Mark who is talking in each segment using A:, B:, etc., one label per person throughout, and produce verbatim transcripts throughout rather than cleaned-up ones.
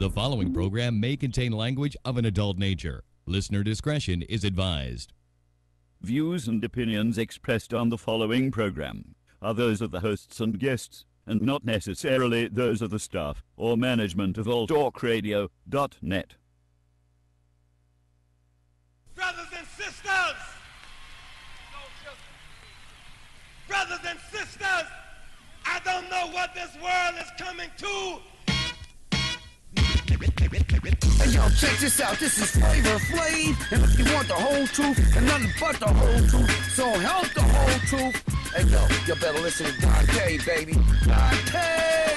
A: The following program may contain language of an adult nature. Listener discretion is advised.
B: Views and opinions expressed on the following program are those of the hosts and guests, and not necessarily those of the staff or management of all talk radio dot net.
C: Brothers and sisters! Brothers and sisters! I don't know what this world is coming to.
D: Hey yo, check this out, this is Flavor Flav, and if you want the whole truth, and nothing but the whole truth, so help the whole truth. Hey yo, you better listen to Dante, baby. Dante!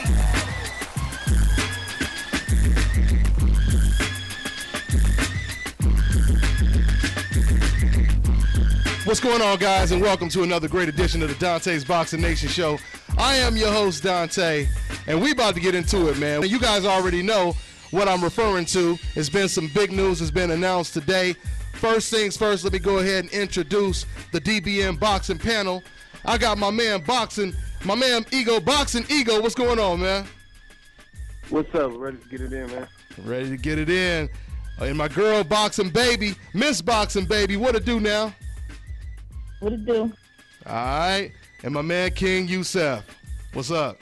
E: What's going on, guys, and welcome to another great edition of the Dante's Boxing Nation Show. I am your host, Dante, and we about to get into it, man. You guys already know what I'm referring to. It's been some big news that's been announced today. First things first, let me go ahead and introduce the D B N boxing panel. I got my man boxing, my man Ego boxing. Ego, what's going on, man?
F: What's up? Ready to get it in, man.
E: Ready to get it in. And my girl boxing baby, Miss Boxing Baby, what it do now?
G: What it do?
E: All right. And my man King Youssef, what's up?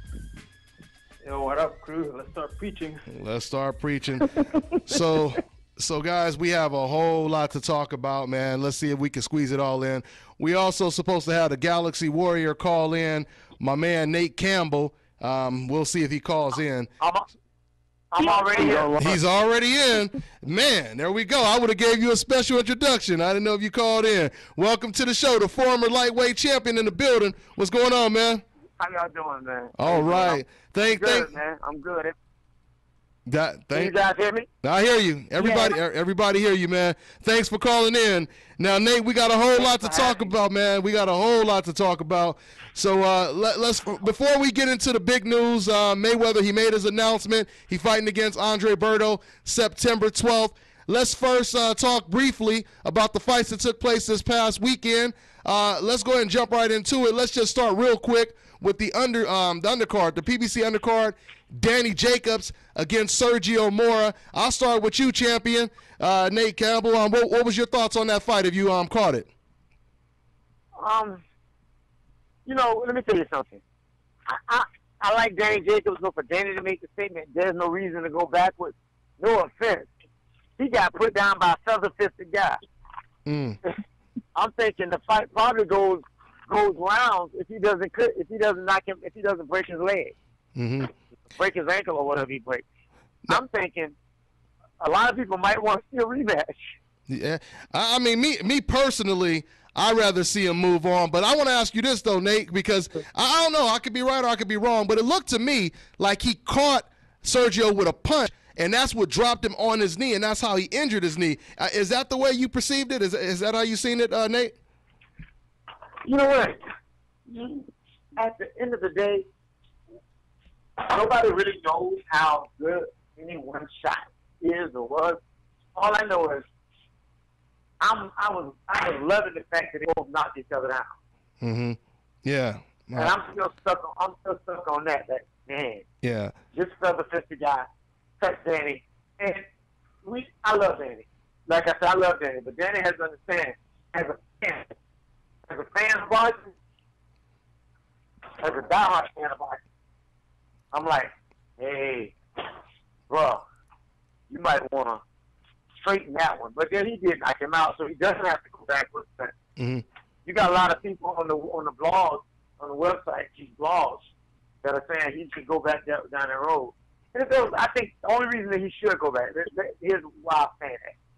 F: Yo, what up, crew? Let's start preaching.
E: Let's start preaching. so, so guys, we have a whole lot to talk about, man. Let's see if we can squeeze it all in. We also supposed to have the Galaxy Warrior call in, my man Nate Campbell. Um, we'll see if he calls in.
F: I'm, I'm already in.
E: He's already in. Man, there we go. I would have gave you a special introduction. I didn't know if you called in. Welcome to the show, the former lightweight champion in the building. What's going on, man?
F: How y'all doing, man?
E: All right. Thank,
F: good,
E: thank.
F: man. I'm good.
E: That, thank,
F: Can you guys hear me?
E: I hear you. Everybody,
F: Yeah.
E: everybody hear you, man. Thanks for calling in. Now, Nate, we got a whole lot to talk about, man. We got a whole lot to talk about. So uh, let, let's before we get into the big news, uh, Mayweather, he made his announcement. He fighting against Andre Berto September twelfth. Let's first uh, talk briefly about the fights that took place this past weekend. Uh, let's go ahead and jump right into it. Let's just start real quick with the under um, the undercard, the P B C undercard. Danny Jacobs against Sergio Mora. I'll start with you, champion, uh, Nate Campbell. Um, what, what was your thoughts on that fight if you um caught it?
F: Um, you know, let me tell you something. I, I, I like Danny Jacobs, but for Danny to make the statement, there's no reason to go backwards. No offense. He got put down by a feather-fisted guy.
E: Mm.
F: I'm thinking the fight probably goes goes rounds if he doesn't if he doesn't knock him if he doesn't break his leg.
E: Mm-hmm.
F: Break his ankle or whatever he breaks. I'm thinking a lot of people might want to see a rematch.
E: Yeah, I I mean, me me personally, I'd rather see him move on. But I want to ask you this, though, Nate, because I, I don't know. I could be right or I could be wrong, but it looked to me like he caught Sergio with a punch, and that's what dropped him on his knee, and that's how he injured his knee. Uh, is that the way you perceived it? Is, is that how you seen it, uh, Nate?
F: You know what? At the end of the day, nobody really knows how good any one shot is or was. All I know is I'm, I was I was loving the fact that they both knocked each other down.
E: Mm-hmm. Yeah.
F: And I'm still stuck on I'm still stuck on that. That man.
E: Yeah.
F: Just feather fisted guy, touch Danny, and we I love Danny. Like I said, I love Danny, but Danny has to understand as a fan, as a fan of boxing, as a diehard fan of boxing. I'm like, hey, bro, you might want to straighten that one. But then he did knock him out, so he doesn't have to go backwards.
E: Mm-hmm.
F: You got a lot of people on the on the blogs, on the website, these blogs, that are saying he should go back down, down the road. And if there was, I think the only reason that he should go back, here's why I'm saying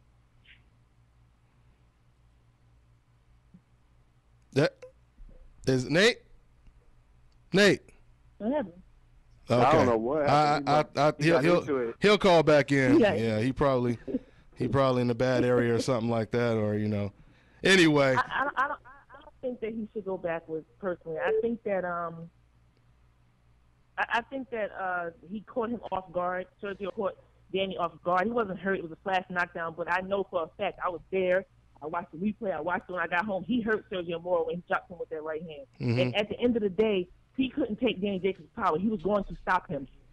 E: that. That is Nate. Nate.
G: What happened?
E: Okay.
F: I don't know what happened.
E: I, I, I,
F: He
E: he'll,
F: got
E: he'll,
F: into it.
E: he'll call back in.
G: Yeah.
E: Yeah, he probably he probably in a bad area or something like that, or you know. Anyway.
G: I, I, don't, I, don't, I don't think that he should go backwards personally. I think that um, I, I think that uh, he caught him off guard. Sergio caught Danny off guard. He wasn't hurt. It was a flash knockdown, but I know for a fact I was there. I watched the replay. I watched it when I got home. He hurt Sergio Mora when he dropped him with that right hand.
E: Mm-hmm.
G: And at the end of the day, he couldn't take Danny Jacobs' power. He was going to stop him.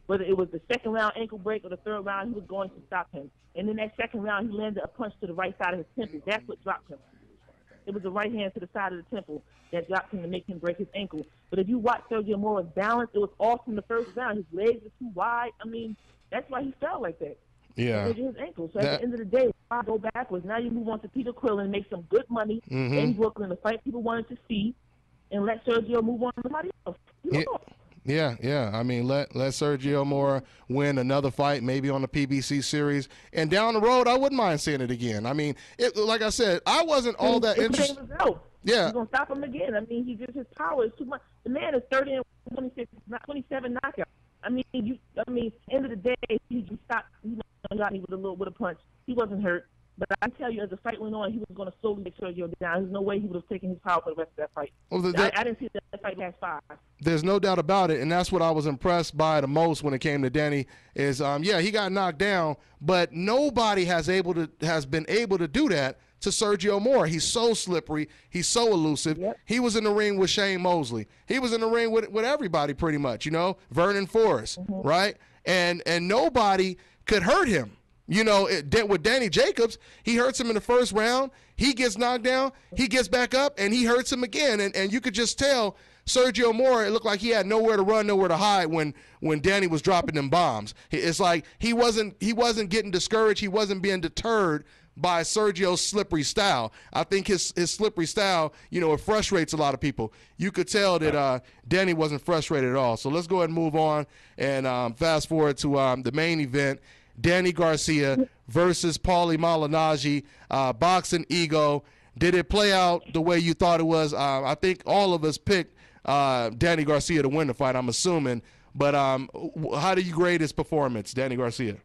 G: whether it was the second round ankle break or the third round, he was going to stop him. And in that second round, he landed a punch to the right side of his temple. That's what dropped him. It was the right hand to the side of the temple that dropped him to make him break his ankle. But if you watch Sergio Mora's balance, it was off from the first round. His legs were too wide. I mean, that's why he fell like that.
E: Yeah.
G: His ankle. So
E: that,
G: at the end of the day, why go backwards? Now you move on to Peter Quillen, make some good money
E: mm-hmm.
G: in Brooklyn, the fight people wanted to see, and let Sergio move on to somebody else.
E: Yeah. Yeah, yeah. I mean, let let Sergio Mora win another fight, maybe on the P B C series, and down the road, I wouldn't mind seeing it again. I mean, it, like I said, I wasn't all that interested. Yeah,
G: you're gonna stop him again. I mean, he just his power is too much. The man is thirty and twenty-six, not twenty-seven knockouts. I mean, you. I mean, end of the day, he just stopped. He got me with a little with a punch. He wasn't hurt. But I tell you, as the fight went on, he was going to slowly take Sergio down. There's no way he would have taken his power for the rest of that fight. Well, the, that, I, I didn't see that fight last five.
E: There's no doubt about it, and that's what I was impressed by the most when it came to Danny. Is um, yeah, he got knocked down, but nobody has able to has been able to do that to Sergio Mora. He's so slippery. He's so elusive. Yep. He was in the ring with Shane Mosley. He was in the ring with with everybody pretty much. You know, Vernon Forrest, mm-hmm. right? And and nobody could hurt him. You know, it, with Danny Jacobs, he hurts him in the first round. He gets knocked down. He gets back up, and he hurts him again. And and you could just tell Sergio Mora, it looked like he had nowhere to run, nowhere to hide when when Danny was dropping them bombs. It's like he wasn't he wasn't getting discouraged. He wasn't being deterred by Sergio's slippery style. I think his his slippery style, you know, it frustrates a lot of people. You could tell that uh, Danny wasn't frustrated at all. So let's go ahead and move on and um, fast forward to um, the main event. Danny Garcia versus Paulie Malignaggi, uh, boxing ego. Did it play out the way you thought it was? Uh, I think all of us picked uh, Danny Garcia to win the fight, I'm assuming. But um, how do you grade his performance, Danny Garcia?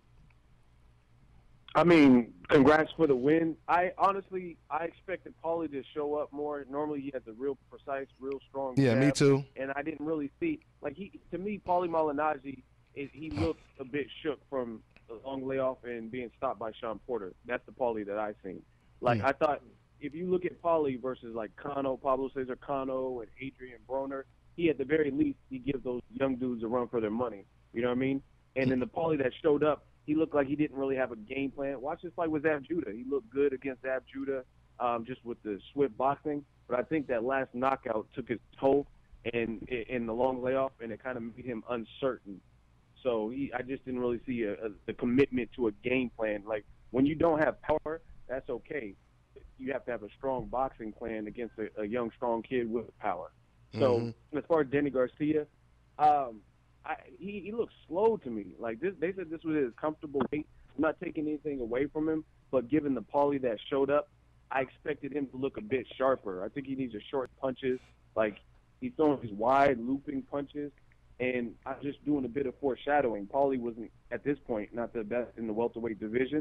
H: I mean, congrats for the win. I honestly, I expected Paulie to show up more. Normally, he has a real precise, real strong
E: Yeah,
H: jab,
E: me too.
H: And I didn't really see, like, he to me, Paulie Malignaggi, is, he looked a bit shook from a long layoff and being stopped by Sean Porter. That's the Paulie that I seen. Like,
E: Yeah.
H: I thought if you look at Paulie versus, like, Cano, Pablo Cesar Cano, and Adrian Broner, he, at the very least, he gives those young dudes a run for their money. You know what I mean? And then the Paulie that showed up, he looked like he didn't really have a game plan. Watch this fight with Zab Judah. He looked good against Zab Judah, um, just with the swift boxing. But I think that last knockout took his toll and in the long layoff, and it kind of made him uncertain. So he, I just didn't really see a, a, the commitment to a game plan. Like, when you don't have power, that's okay. You have to have a strong boxing plan against a, a young, strong kid with power. So mm-hmm. as far as Danny Garcia, um, I, he, he looks slow to me. Like, this, they said this was his comfortable weight. I'm not taking anything away from him, but given the Paulie that showed up, I expected him to look a bit sharper. I think he needs a short punches. Like, he's throwing these wide, looping punches. And I'm just doing a bit of foreshadowing. Paulie wasn't, at this point, not the best in the welterweight division.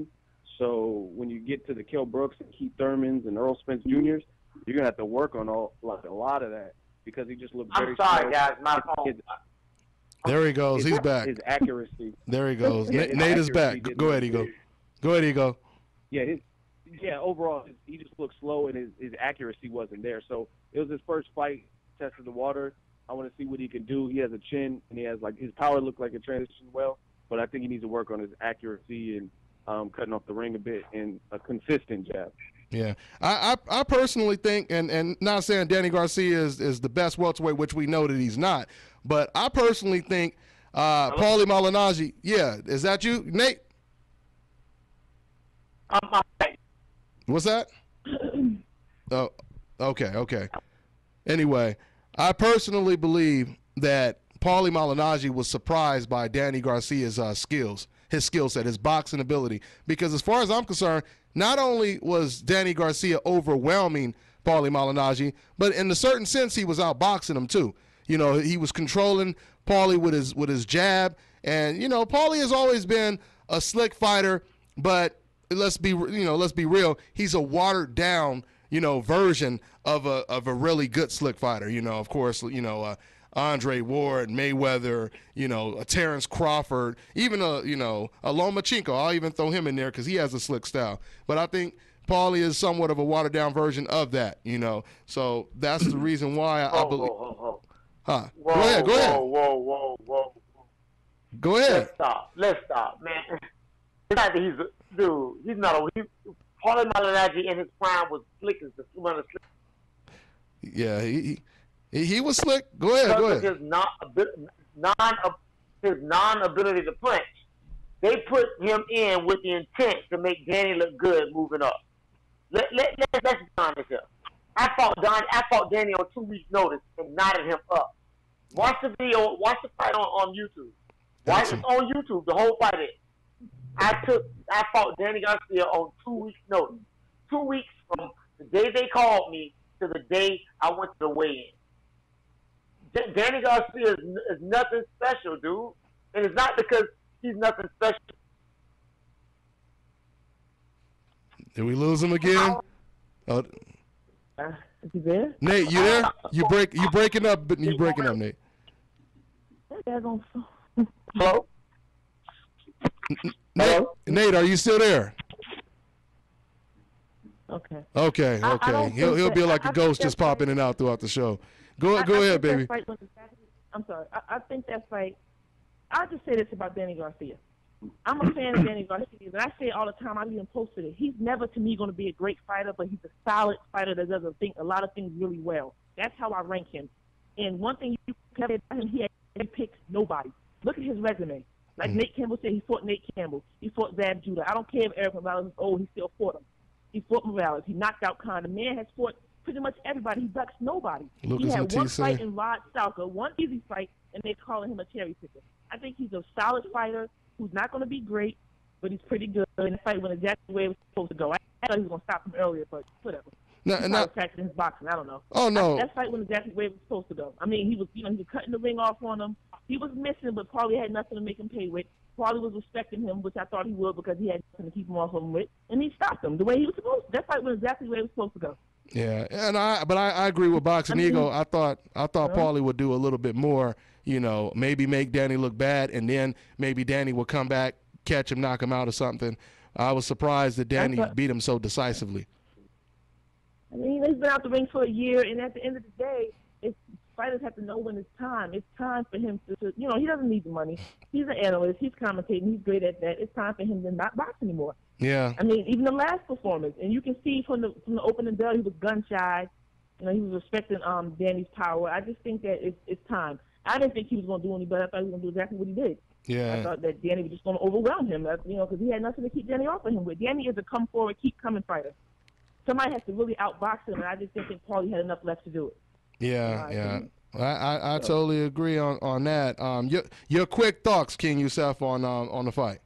H: So when you get to the Kell Brooks and Keith Thurmans and Earl Spence Juniors, you're going to have to work on all, like, a lot of that because he just looked very
F: I'm sorry,
H: slow.
F: guys. My fault.
E: There he goes.
H: His,
E: He's back.
H: His accuracy.
E: There he goes.
H: Yeah,
E: Nate, Nate is back. Go ahead, Ego. Go ahead, Ego.
H: Yeah, his, yeah. Overall, he just looked slow, and his, his accuracy wasn't there. So it was his first fight, tested the water. I want to see what he can do. He has a chin, and he has, like, his power looked like it transitioned well, but I think he needs to work on his accuracy and um, cutting off the ring a bit and a consistent jab.
E: Yeah, I, I I personally think, and and not saying Danny Garcia is, is the best welterweight, which we know that he's not, but I personally think uh, Paulie Malignaggi. Yeah, is that you, Nate?
F: Um,
E: What's that? Oh, okay, okay. Anyway, I personally believe that Paulie Malignaggi was surprised by Danny Garcia's uh, skills, his skill set, his boxing ability. Because as far as I'm concerned, not only was Danny Garcia overwhelming Paulie Malignaggi, but in a certain sense, he was outboxing him too. You know, he was controlling Paulie with his with his jab, and you know, Paulie has always been a slick fighter, but let's be you know, let's be real, he's a watered down, you know, version of a of a really good slick fighter. You know, of course, you know, uh, Andre Ward, Mayweather, you know, a Terrence Crawford, even a you know a Lomachenko. I'll even throw him in there because he has a slick style. But I think Paulie is somewhat of a watered down version of that. You know, so that's the reason why I, I believe.
F: Whoa, whoa, whoa.
E: Huh?
F: Whoa,
E: Go ahead. Go
F: whoa,
E: ahead.
F: Whoa, whoa, whoa, whoa.
E: Go ahead.
F: Let's stop. Let's stop, man. It's not that he's a dude. He's not a. He, Floyd Mayweather in his prime was slick as the one of the slick.
E: Yeah, he, he he was slick. Go ahead. Go ahead.
F: His non non his non ability to punch. They put him in with the intent to make Danny look good moving up. Let let let let's be honest here. I fought Don. I fought Danny on two weeks' notice and knotted him up. Watch the video. Watch the fight on, on YouTube. Watch it on YouTube. The whole fight. Is. I took. I fought Danny Garcia on two weeks' notice. Two weeks from the day they called me to the day I went to the weigh-in. D- Danny Garcia is, is nothing special, dude, and it's not because he's nothing special.
E: Did we lose him again? Oh.
G: Uh, is he there?
E: Nate, you there? You break. You breaking up? But you breaking up, Nate.
F: Hello.
E: Nate, Nate, are you still there?
G: Okay.
E: Okay.
G: I- I
E: Okay.
G: don't
E: he'll
G: think
E: he'll be
G: that-
E: like
G: I-
E: a
G: I
E: ghost
G: think
E: just
G: that fight-
E: popping in and out throughout the show. Go
G: I-
E: go
G: I
E: ahead,
G: think that
E: baby.
G: fight was exactly- I'm sorry. I, I think that fight. I'll just say this about Danny Garcia. I'm a fan of Danny Garcia, and I say it all the time. I even posted it. He's never, to me, going to be a great fighter, but he's a solid fighter that does a, thing, a lot of things really well. That's how I rank him. And one thing you can say about him, he, he picks nobody. Look at his resume. Like
E: Mm-hmm.
G: Nate Campbell said, he fought Nate Campbell. He fought Zab Judah. I don't care if Eric Morales is old. He still fought him. He fought Morales. He knocked out Khan. The man has fought pretty much everybody. He ducks nobody.
E: Lucas
G: he had one
E: Matisse.
G: fight in Rod Stalker, one easy fight, and they're calling him a cherry picker. I think he's a solid fighter who's not going to be great, but he's pretty good. And the fight went exactly the way it was supposed to go. I thought he was going to stop him earlier, but whatever.
E: No,
G: He
E: no.
G: probably practicing his boxing. I don't know.
E: Oh no.
G: That fight went exactly the way it was supposed to go. I mean, he was, you know, he was cutting the ring off on him. He was missing, but Paulie had nothing to make him pay with. Paulie was respecting him, which I thought he would because he had nothing to keep him off of him with, and he stopped him the way he was supposed to. That fight went exactly the way it was supposed to go.
E: Yeah, and I but I, I agree with Boxing
G: I mean-
E: Eagle. I thought I thought
G: Uh-huh.
E: Paulie would do a little bit more. You know, maybe make Danny look bad, and then maybe Danny would come back, catch him, knock him out or something. I was surprised that Danny
G: That's what-
E: beat him so decisively.
G: I mean, he's been out the ring for a year, and at the end of the day, it's, fighters have to know when it's time. It's time for him to, to, you know, he doesn't need the money. He's an analyst. He's commentating. He's great at that. It's time for him to not box anymore.
E: Yeah.
G: I mean, even the last performance, and you can see from the from the opening bell, he was gun shy. You know, he was respecting um Danny's power. I just think that it's it's time. I didn't think he was going to do any better. I thought he was going to do exactly what he did. I
E: Yeah.
G: thought that Danny was just going to overwhelm him, That's, you know, because he had nothing to keep Danny off of him with. Danny is a come forward, keep coming fighter. Somebody has to really outbox him, and I just didn't think Paulie had enough left to do it.
E: Yeah,
G: Uh,
E: yeah. I, I, I totally agree on, on that. Um, your your quick thoughts, King Youssef, on um, on the fight.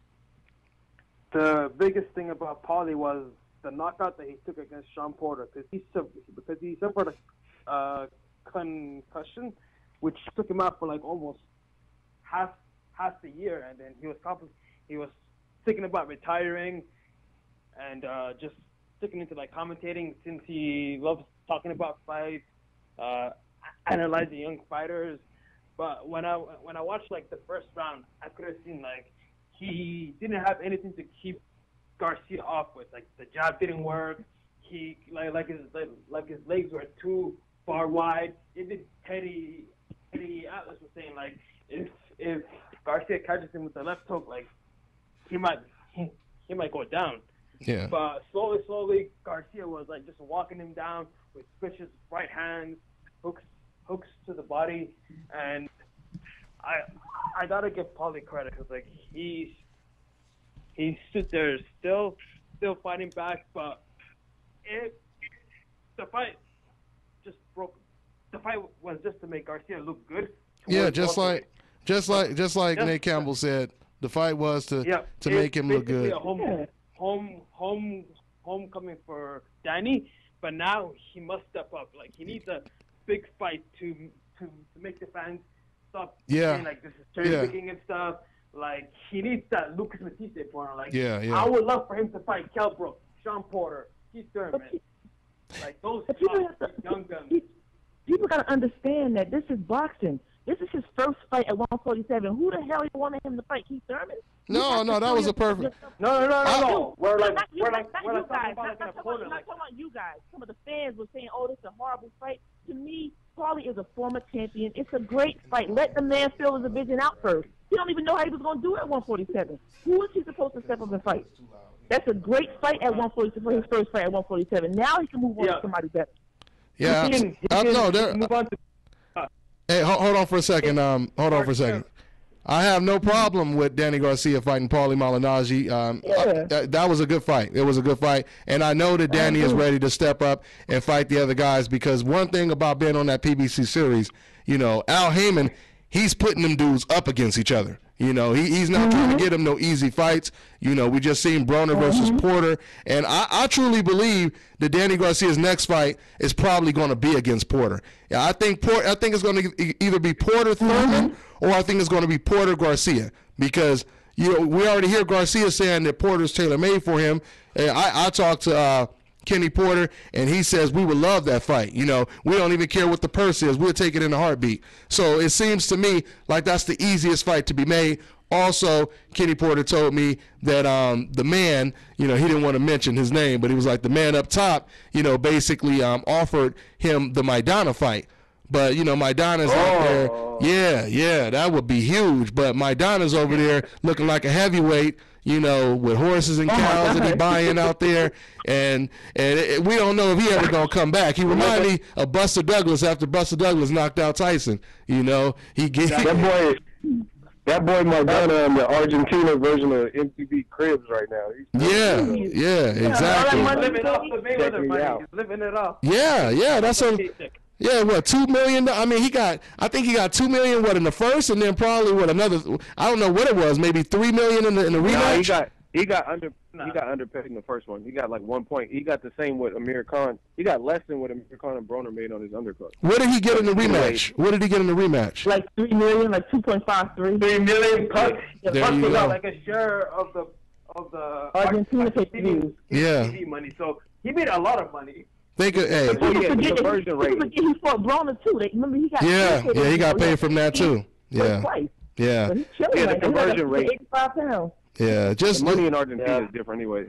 H: The biggest thing about Paulie was the knockout that he took against Sean Porter because he sub- because he suffered a uh, concussion, which took him out for like almost half half the year, and then he was compl- he was thinking about retiring and uh, just sticking into like commentating since he loves talking about fights, uh, analyzing young fighters. But when I when I watched like the first round, I could have seen like he didn't have anything to keep Garcia off with. Like the jab didn't work. He like like his like, like his legs were too far wide. Even Teddy Teddy Atlas was saying like if if Garcia catches him with the left hook, like he might he, he might go down.
E: Yeah.
H: But slowly, slowly, Garcia was like just walking him down with vicious right hands, hooks, hooks to the body, and I, I gotta give Paulie credit because like he's he stood there still, still fighting back, but it the fight just broke. The fight was just to make Garcia look good.
E: Yeah,
H: towards
E: just
H: welterweight.
E: like just like just like
H: Just-
E: Nate Campbell said, the fight was to
H: Yeah,
E: to
H: it's
E: make him look
H: basically
E: good.
H: A home,
G: Yeah.
H: home, home, homecoming for Danny, but now he must step up. Like he needs a big fight to to, to make the fans stop
E: Yeah.
H: saying like this is cherry
E: Yeah.
H: picking and stuff. Like he needs that Lucas Matisse for him. Like
E: Yeah, yeah.
H: I would love for him to fight Kell Brook, Sean Porter, Keith Thurman, like those
G: But people
H: tough,
G: have to-
H: young guns.
G: pe- People got to understand that this is boxing. This is his first fight at one forty-seven. Who the hell wanted him to fight Keith Thurman? You
E: No,
G: have
E: no,
G: to
E: that
G: show
E: was a
G: your-
E: perfect.
H: No, no, no, no,
E: I-
H: no. We're like,
G: not you,
H: we're
G: not,
H: like,
G: not
H: we're
G: you
H: like talking
G: guys.
H: about
G: Not,
H: like an
G: not, talking about,
H: opponent.
G: not
H: Like,
G: talking about you guys. Some of the fans were saying, "Oh, this is a horrible fight." To me, Paulie is a former champion. It's a great fight. Let the man fill his division out first. He don't even know how he was going to do it at one forty-seven. Who is he supposed to step up and fight? That's a great fight at one forty-seven, his first fight at one forty-seven. Now he can move on
H: Yeah.
G: to somebody better.
E: Yeah,
H: He can- he
E: I, I,
H: can
E: no, there,
H: move on to-
E: hey, hold, hold on for a second. Um, hold on for a second. I have no problem with Danny Garcia fighting Paulie Malignaggi. Um,
G: Yeah.
E: uh, that, that was a good fight. It was a good fight, and I know that Danny is ready to step up and fight the other guys, because one thing about being on that P B C series, you know, Al Heyman, he's putting them dudes up against each other. You know, he, he's not trying to get them no easy fights. You know, we just seen Broner versus Porter, and I, I truly believe that Danny Garcia's next fight is probably going to be against Porter. Yeah, I think Porter. I think it's going to either be Porter Thurman or I think it's going to be Porter Garcia, because you know we already hear Garcia saying that Porter's tailor made for him. And I, I talked to uh, Kenny Porter, and he says we would love that fight. You know, we don't even care what the purse is. We'll take it in a heartbeat. So it seems to me like that's the easiest fight to be made. Also, Kenny Porter told me that um, the man, you know, he didn't want to mention his name, but he was like the man up top, you know, basically um, offered him the Maidana fight. But, you know, Maidana's
H: Oh.
E: out there. Yeah, yeah, that would be huge. But Maidana's over there looking like a heavyweight, you know, with horses and cows that he buying out there. And and it, we don't know if he ever going to come back. He reminded me of Buster Douglas after Buster Douglas knocked out Tyson. You know, he get
H: That boy, that boy Maidana in the Argentina version of M T V Cribs right now. He's
E: Yeah, yeah, exactly.
G: all that money-
H: living off the Mayweather money. He's living it off.
E: Yeah, yeah, that's a yeah. What two million? I mean, he got. I think he got two million. What in the first, and then probably what another. I don't know what it was. Maybe three million in the in the
H: Nah, he
E: rematch.
H: got he got under he got underpaid in the first one. He got like one point. He got the same with Amir Khan. He got less than what Amir Khan and Broner made on his undercut.
E: What did he get in the rematch? What did he get in the rematch?
G: Like three million, like two point five three.
H: Three million plus.
E: There
H: plus
E: you
H: he got
E: go.
H: like a share of the of the
G: Argentina pay-per-views.
E: Yeah.
H: T V money. So he made a lot of money.
E: Think of hey.
H: Oh, yeah, the
G: Forget-
H: conversion rate.
G: Forget he fought Broner too. They, remember he got
E: Yeah,
G: paid
E: yeah, he got
G: for
E: paid
G: that.
E: from that too.
G: He
E: Yeah,
G: twice.
E: yeah,
G: But he chilling
H: Yeah, the
G: right now. He got
H: conversion rate.
G: eighty-five pounds.
E: yeah. Just
H: The money in Argentina is different anyway.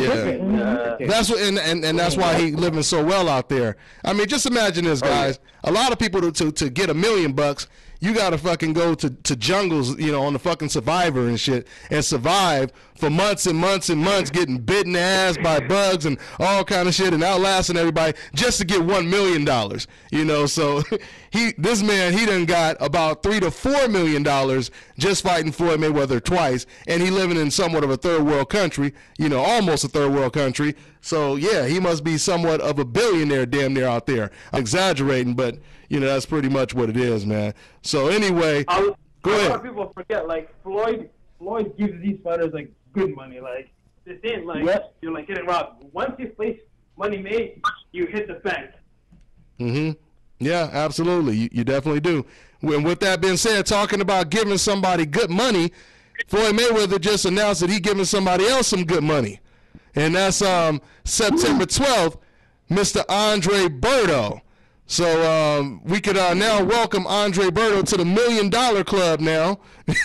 E: yeah. That's what, and, and, and that's why he living so well out there. I mean, just imagine this, guys. A lot of people to, to to get a million bucks, you gotta fucking go to, to jungles, you know, on the fucking Survivor and shit, and survive for months and months and months, getting bitten in the ass by bugs and all kind of shit, and outlasting everybody just to get one million dollars. You know, so he, this man, he done got about three to four million dollars just fighting Floyd Mayweather twice, and he living in somewhat of a third world country, you know, almost a third world country. So yeah, he must be somewhat of a billionaire, damn near out there. I'm exaggerating, but you know that's pretty much what it is, man. So anyway,
I: I,
E: go
I: a
E: ahead.
I: lot of people forget, like Floyd. Floyd gives these fighters like good money. Like this ain't like
G: Yep.
I: you're like getting robbed. Once you place money made, you hit the bank.
E: Mm-hmm. Yeah, absolutely. You, you definitely do. And with that being said, talking about giving somebody good money, Floyd Mayweather just announced that he giving somebody else some good money, and that's um September twelfth, Mister Andre Berto. So um, we could uh, now welcome Andre Berto to the Million Dollar Club now,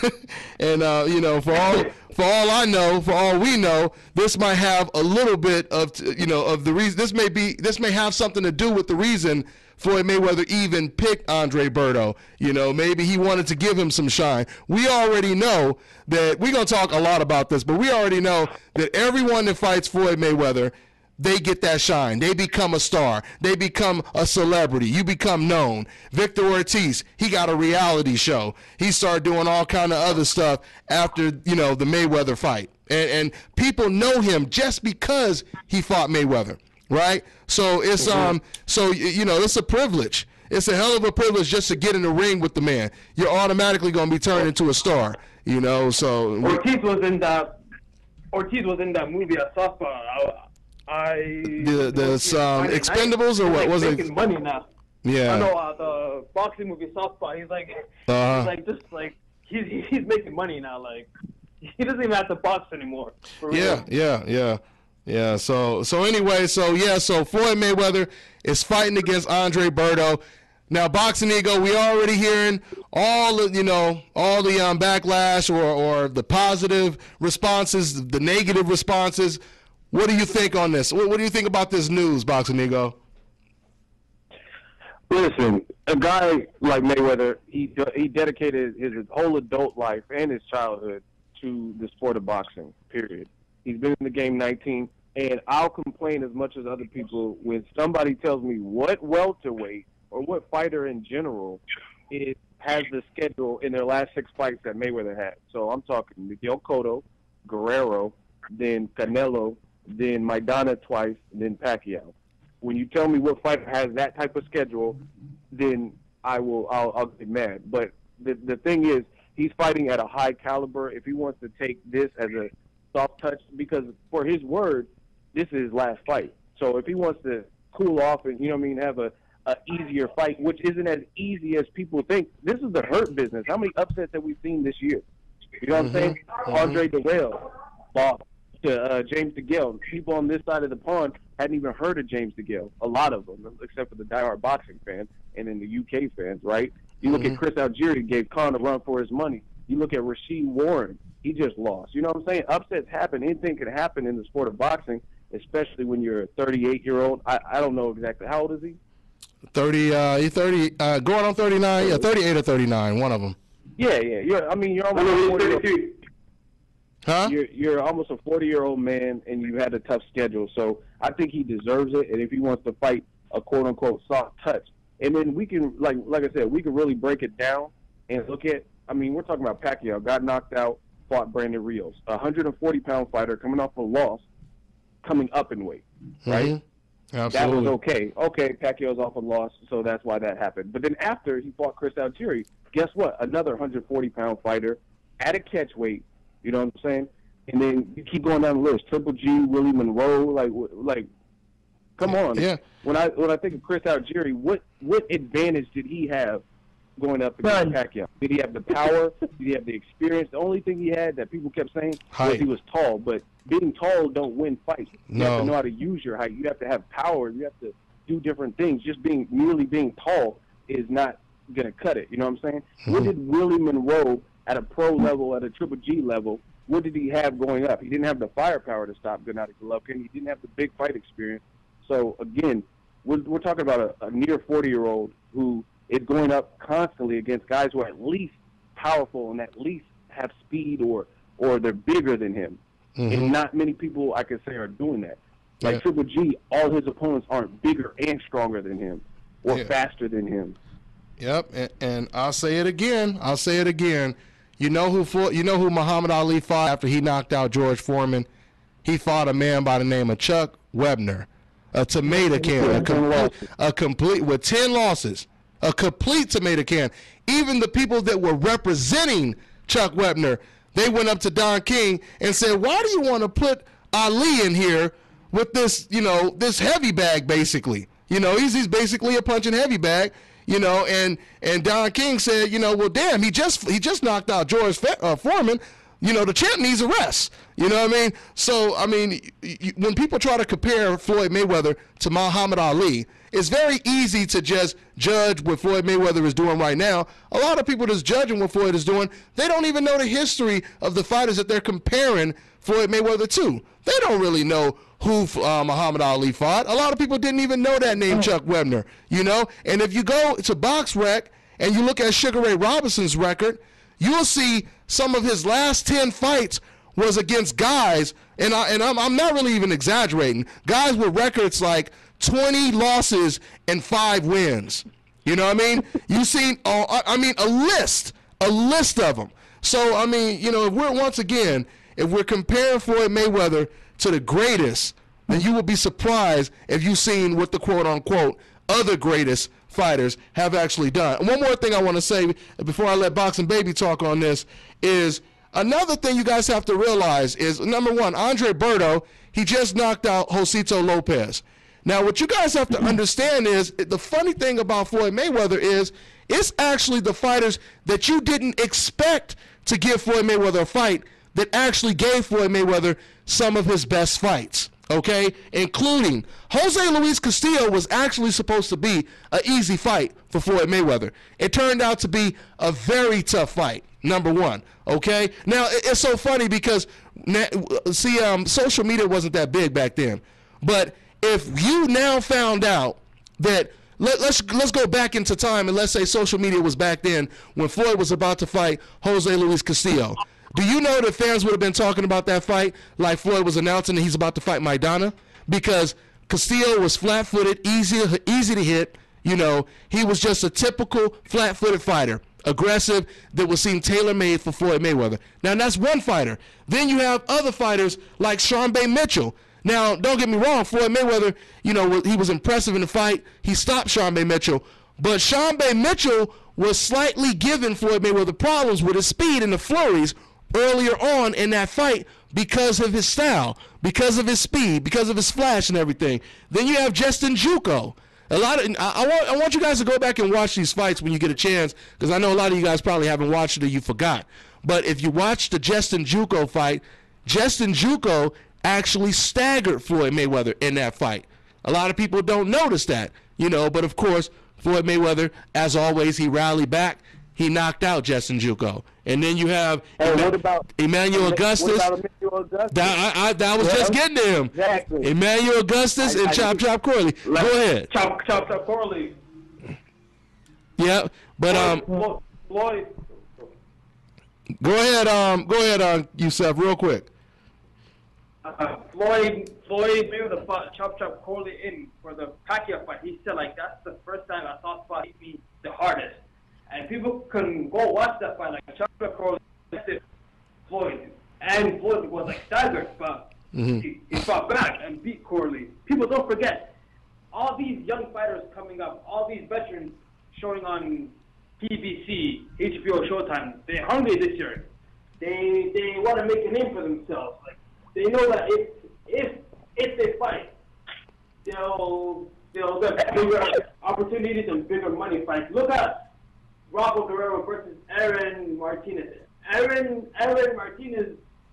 E: and uh, you know, for all for all I know, for all we know, this might have a little bit of you know of the reason. This may be this may have something to do with the reason Floyd Mayweather even picked Andre Berto. You know, maybe he wanted to give him some shine. We already know that we're gonna talk a lot about this, but we already know that everyone that fights Floyd Mayweather, they get that shine. They become a star. They become a celebrity. You become known. Victor Ortiz, he got a reality show. He started doing all kind of other stuff after, you know, the Mayweather fight. And, and people know him just because he fought Mayweather, right? So it's um so you know, it's a privilege. It's a hell of a privilege just to get in the ring with the man. You're automatically going to be turned into a star, you know. So
I: Ortiz was in that. Ortiz was in that movie at softball. I, I
E: the the um, Expendables or what
I: like
E: was it?
I: making money now.
E: Yeah.
I: I know uh, the boxing movie Southpaw. He's like,
E: Uh-huh.
I: he's like just like he's he's making money now. Like he doesn't even have to box anymore. For real.
E: Yeah, yeah, yeah, yeah. So, so anyway, so yeah, so Floyd Mayweather is fighting against Andre Berto. Now, Boxing Ego, we already hearing all the, you know, all the um, backlash or or the positive responses, the negative responses. What do you think on this? What, what do you think about this news, Boxing Ego?
H: Listen, a guy like Mayweather, he he dedicated his whole adult life and his childhood to the sport of boxing, period. He's been in the game nineteen, and I'll complain as much as other people when somebody tells me what welterweight or what fighter in general is, has the schedule in their last six fights that Mayweather had. So I'm talking Miguel Cotto, Guerrero, then Canelo, then Maidana twice, then Pacquiao. When you tell me what fighter has that type of schedule, then I will I'll, I'll get mad. But the the thing is, he's fighting at a high caliber. If he wants to take this as a soft touch, because for his word, this is his last fight. So if he wants to cool off and, you know what I mean, have a, a easier fight, which isn't as easy as people think. This is the hurt business. How many upsets have we seen this year? You know what mm-hmm. I'm saying? Mm-hmm. Andre Durrell lost to uh, James DeGale. People on this side of the pond hadn't even heard of James DeGale. A lot of them, except for the diehard boxing fans and then the U K fans, right? You look mm-hmm. at Chris Algieri, gave Khan a run for his money. You look at Rasheed Warren, he just lost. You know what I'm saying? Upsets happen. Anything can happen in the sport of boxing, especially when you're a thirty-eight-year-old. I, I don't know exactly. How old is he?
E: thirty, uh, he's thirty, uh, going on thirty-nine, yeah, thirty-eight or thirty-nine, one of them.
H: Yeah, yeah. You're, I mean, you're almost a forty-year-old.
E: Huh?
H: You're, you're almost a forty-year-old man, and you had a tough schedule. So I think he deserves it, and if he wants to fight a quote-unquote soft touch. And then we can, like like I said, we can really break it down and look at, I mean, we're talking about Pacquiao, got knocked out, fought Brandon Rios, a one hundred forty-pound fighter coming off a loss, coming up in weight, right?
E: Mm-hmm. Absolutely.
H: That was okay. Okay, Pacquiao's off a loss, so that's why that happened. But then after he fought Chris Algieri, guess what? Another one hundred forty-pound fighter at a catch weight, you know what I'm saying? And then you keep going down the list. Triple G, Willie Monroe, like, like, come on.
E: Yeah.
H: When I when I think of Chris Algieri, what what advantage did he have going up against Pacquiao? Did he have the power? Did he have the experience? The only thing he had that people kept saying
E: height.
H: was he was tall. But being tall don't win fights. You
E: no.
H: have to know how to use your height. You have to have power. You have to do different things. Just being merely being tall is not going to cut it. You know what I'm saying? Mm-hmm. What did Willie Monroe at a pro level, at a Triple G level, what did he have going up? He didn't have the firepower to stop Gennady Golovkin. He didn't have the big fight experience. So, again, we're, we're talking about a, a near forty-year-old who is going up constantly against guys who are at least powerful and at least have speed or, or they're bigger than him. Mm-hmm. And not many people, I could say, are doing that. Like yeah. Triple G, all his opponents aren't bigger and stronger than him or yeah. faster than him.
E: Yep, and, and I'll say it again. I'll say it again. You know who fought, you know who Muhammad Ali fought after he knocked out George Foreman? He fought a man by the name of Chuck Webner, a tomato can, a, com- a complete with ten losses, a complete tomato can. Even the people that were representing Chuck Webner, they went up to Don King and said, "Why do you want to put Ali in here with this, you know, this heavy bag basically? You know, he's he's basically a punching heavy bag." You know, and, and Don King said, you know, well, damn, he just he just knocked out George Fe- uh, Foreman. You know, the champ needs a rest. You know what I mean? So, I mean, y- y- when people try to compare Floyd Mayweather to Muhammad Ali, it's very easy to just judge what Floyd Mayweather is doing right now. A lot of people that's judging what Floyd is doing, they don't even know the history of the fighters that they're comparing Floyd Mayweather to. They don't really know who uh, Muhammad Ali fought. A lot of people didn't even know that name, Chuck Webner, you know? And if you go to BoxRec and you look at Sugar Ray Robinson's record, you'll see some of his last ten fights was against guys, and, I, and I'm, I'm not really even exaggerating, guys with records like twenty losses and five wins. You know what I mean? You've seen, uh, I mean, a list, a list of them. So, I mean, you know, if we're, once again, if we're comparing Floyd Mayweather to the greatest, then you will be surprised if you've seen what the quote-unquote other greatest fighters have actually done. And one more thing I want to say before I let Boxing Baby talk on this is another thing you guys have to realize is, number one, Andre Berto, he just knocked out Josito Lopez. Now, what you guys have to understand is the funny thing about Floyd Mayweather is it's actually the fighters that you didn't expect to give Floyd Mayweather a fight that actually gave Floyd Mayweather some of his best fights, okay? Including Jose Luis Castillo was actually supposed to be an easy fight for Floyd Mayweather. It turned out to be a very tough fight, number one, okay? Now, it's so funny because, see, um, social media wasn't that big back then. But if you now found out that let, let's let's go back into time and let's say social media was back then when Floyd was about to fight Jose Luis Castillo. Do you know that fans would have been talking about that fight like Floyd was announcing that he's about to fight Maidana? Because Castillo was flat-footed, easy, easy to hit. You know, he was just a typical flat-footed fighter, aggressive, that was seen tailor-made for Floyd Mayweather. Now, that's one fighter. Then you have other fighters like Sean Bay Mitchell. Now, don't get me wrong, Floyd Mayweather, you know, he was impressive in the fight. He stopped Sean Bay Mitchell. But Sean Bay Mitchell was slightly giving Floyd Mayweather problems with his speed and the flurries earlier on in that fight because of his style, because of his speed, because of his flash and everything. Then you have Justin Juco. A lot of I, I want I want you guys to go back and watch these fights when you get a chance, because I know a lot of you guys probably haven't watched it or you forgot. But if you watch the Justin Juco fight, Justin Juco actually staggered Floyd Mayweather in that fight. A lot of people don't notice that, you know, but of course, Floyd Mayweather, as always, he rallied back. He knocked out Justin Juco. And then you have
H: hey,
E: Ema-
H: what about,
E: Emmanuel Augustus.
H: What about Emmanuel Augustus?
E: That, I, I, that was
H: yeah.
E: just getting to him.
H: Exactly.
E: Emmanuel Augustus
I: I,
E: and
I: I,
E: Chop Chop Corley.
I: Like,
E: Go ahead.
I: Chop Chop Chop Corley.
E: Yeah, but um,
I: Floyd.
E: go ahead, um, go ahead, um, Youssef, real quick.
I: Uh, Floyd Floyd Mayweather fought Chop Chop Corley in for the Pacquiao fight. He said like that's the first time I saw Floyd hit me the hardest. And people can go watch that fight. Like Chop Chop Corley Floyd, and Floyd was like staggered, but mm-hmm. he, he fought back and beat Corley. People don't forget all these young fighters coming up, all these veterans showing on T V C, H B O, Showtime. They're hungry this year. They they want to make a name for themselves. Like they know that if if if they fight, they'll they'll get bigger opportunities and bigger money fights. Look at Rafa Guerrero versus Aaron Martinez. Aaron Aaron Martinez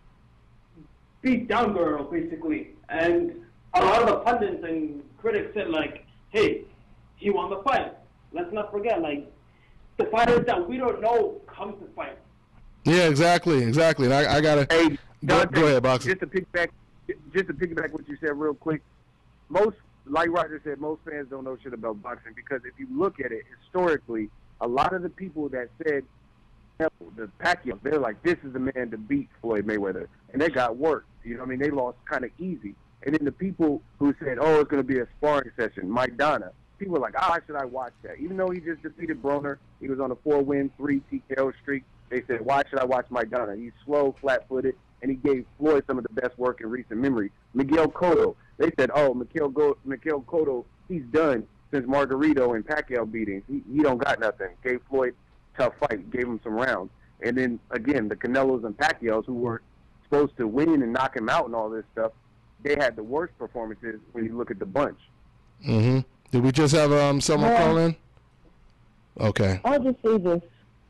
I: beat down Guerrero basically, and a lot of the pundits and critics said like, "Hey, he won the fight." Let's not forget, like the fighters that we don't know come to fight.
E: Yeah, exactly, exactly. And I, I gotta
H: hey,
E: go, go ahead, Boxer.
H: Just to piggyback, just to piggyback what you said real quick. Most, like Roger said, most fans don't know shit about boxing because if you look at it historically, a lot of the people that said the Pacquiao, they're like, this is the man to beat Floyd Mayweather, and they got worked. You know what I mean? They lost kind of easy. And then the people who said, oh, it's going to be a sparring session, Maidana, people were like, oh, why should I watch that? Even though he just defeated Broner, he was on a four-win, three T K O streak. They said, why should I watch Maidana? He's slow, flat-footed, and he gave Floyd some of the best work in recent memory. Miguel Cotto, they said, oh, Miguel, Go- Miguel Cotto, he's done since Margarito and Pacquiao beatings. He, he don't got nothing. Gave Floyd tough fight, gave him some rounds. And then, again, the Canelos and Pacquiaos who were supposed to win and knock him out and all this stuff, they had the worst performances when you look at the bunch.
E: Mm-hmm. Did we just have um someone
G: yeah.
E: call in? Okay.
G: I'll just say this.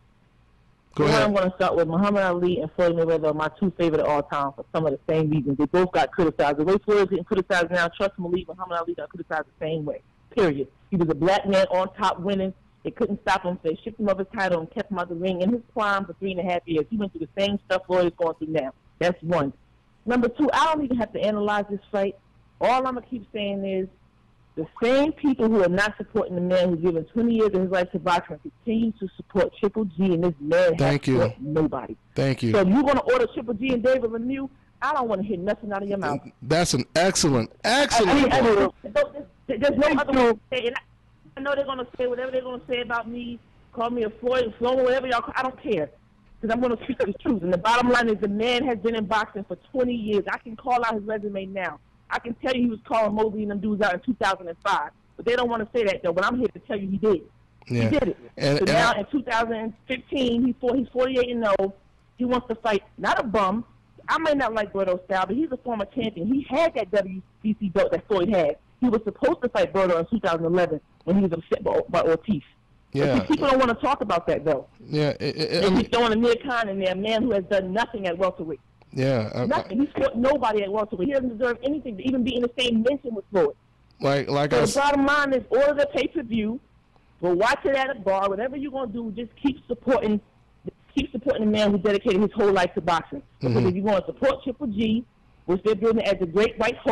E: Go
G: Well,
E: ahead.
G: I'm going to start with Muhammad Ali and Floyd Mayweather are my two favorite of all time for some of the same reasons. They both got criticized. The way Floyd is getting criticized now, trust Malik, Muhammad Ali got criticized the same way, period. He was a black man on top winning. They couldn't stop him, so they shipped him off his title and kept him out the ring in his prime for three and a half years. He went through the same stuff Floyd is going through now. That's one. Number two, I don't even have to analyze this fight. All I'm going to keep saying is the same people who are not supporting the man who's given twenty years of his life to boxing continue to support Triple G, and this man
E: Thank
G: has
E: you.
G: support nobody.
E: Thank you.
G: So if you're going to order Triple G and David Lemieux, I don't want to hear nothing out of your mouth.
E: That's an excellent, excellent
G: I mean, I
E: point.
G: mean, there's, there's no other way to say it. I know they're going to say whatever they're going to say about me, call me a Floyd, Floyd, whatever y'all call, I don't care. Because I'm going to speak the truth. And the bottom line is the man has been in boxing for twenty years. I can call out his resume now. I can tell you he was calling Mosley and them dudes out in two thousand five. But they don't want to say that, though. But I'm here to tell you he did.
E: Yeah.
G: He did it.
E: And,
G: so
E: and
G: now
E: I,
G: in two thousand fifteen, he's, four, he's forty-eight and oh. He wants to fight, not a bum. I may not like Berto's style, but he's a former champion. He had that W B C belt that Floyd had. He was supposed to fight Berto in two thousand eleven when he was upset by, by Ortiz.
E: yeah.
G: But people don't want to talk about that, though.
E: Yeah. It, it,
G: They
E: I mean,
G: keep throwing Amir Khan in there, a man who has done nothing at welterweight.
E: yeah. I,
G: Nothing. He's fought nobody at welterweight. He doesn't deserve anything to even be in the same mention with Floyd.
E: like, like
G: So
E: I
G: the
E: s-
G: bottom line is order the pay-per-view. Go watch it at a bar. Whatever you're going to do, just keep supporting keep supporting the man who dedicated his whole life to boxing. Because
E: Mhm.
G: if you want to support Triple G, which they're building as a great white hope,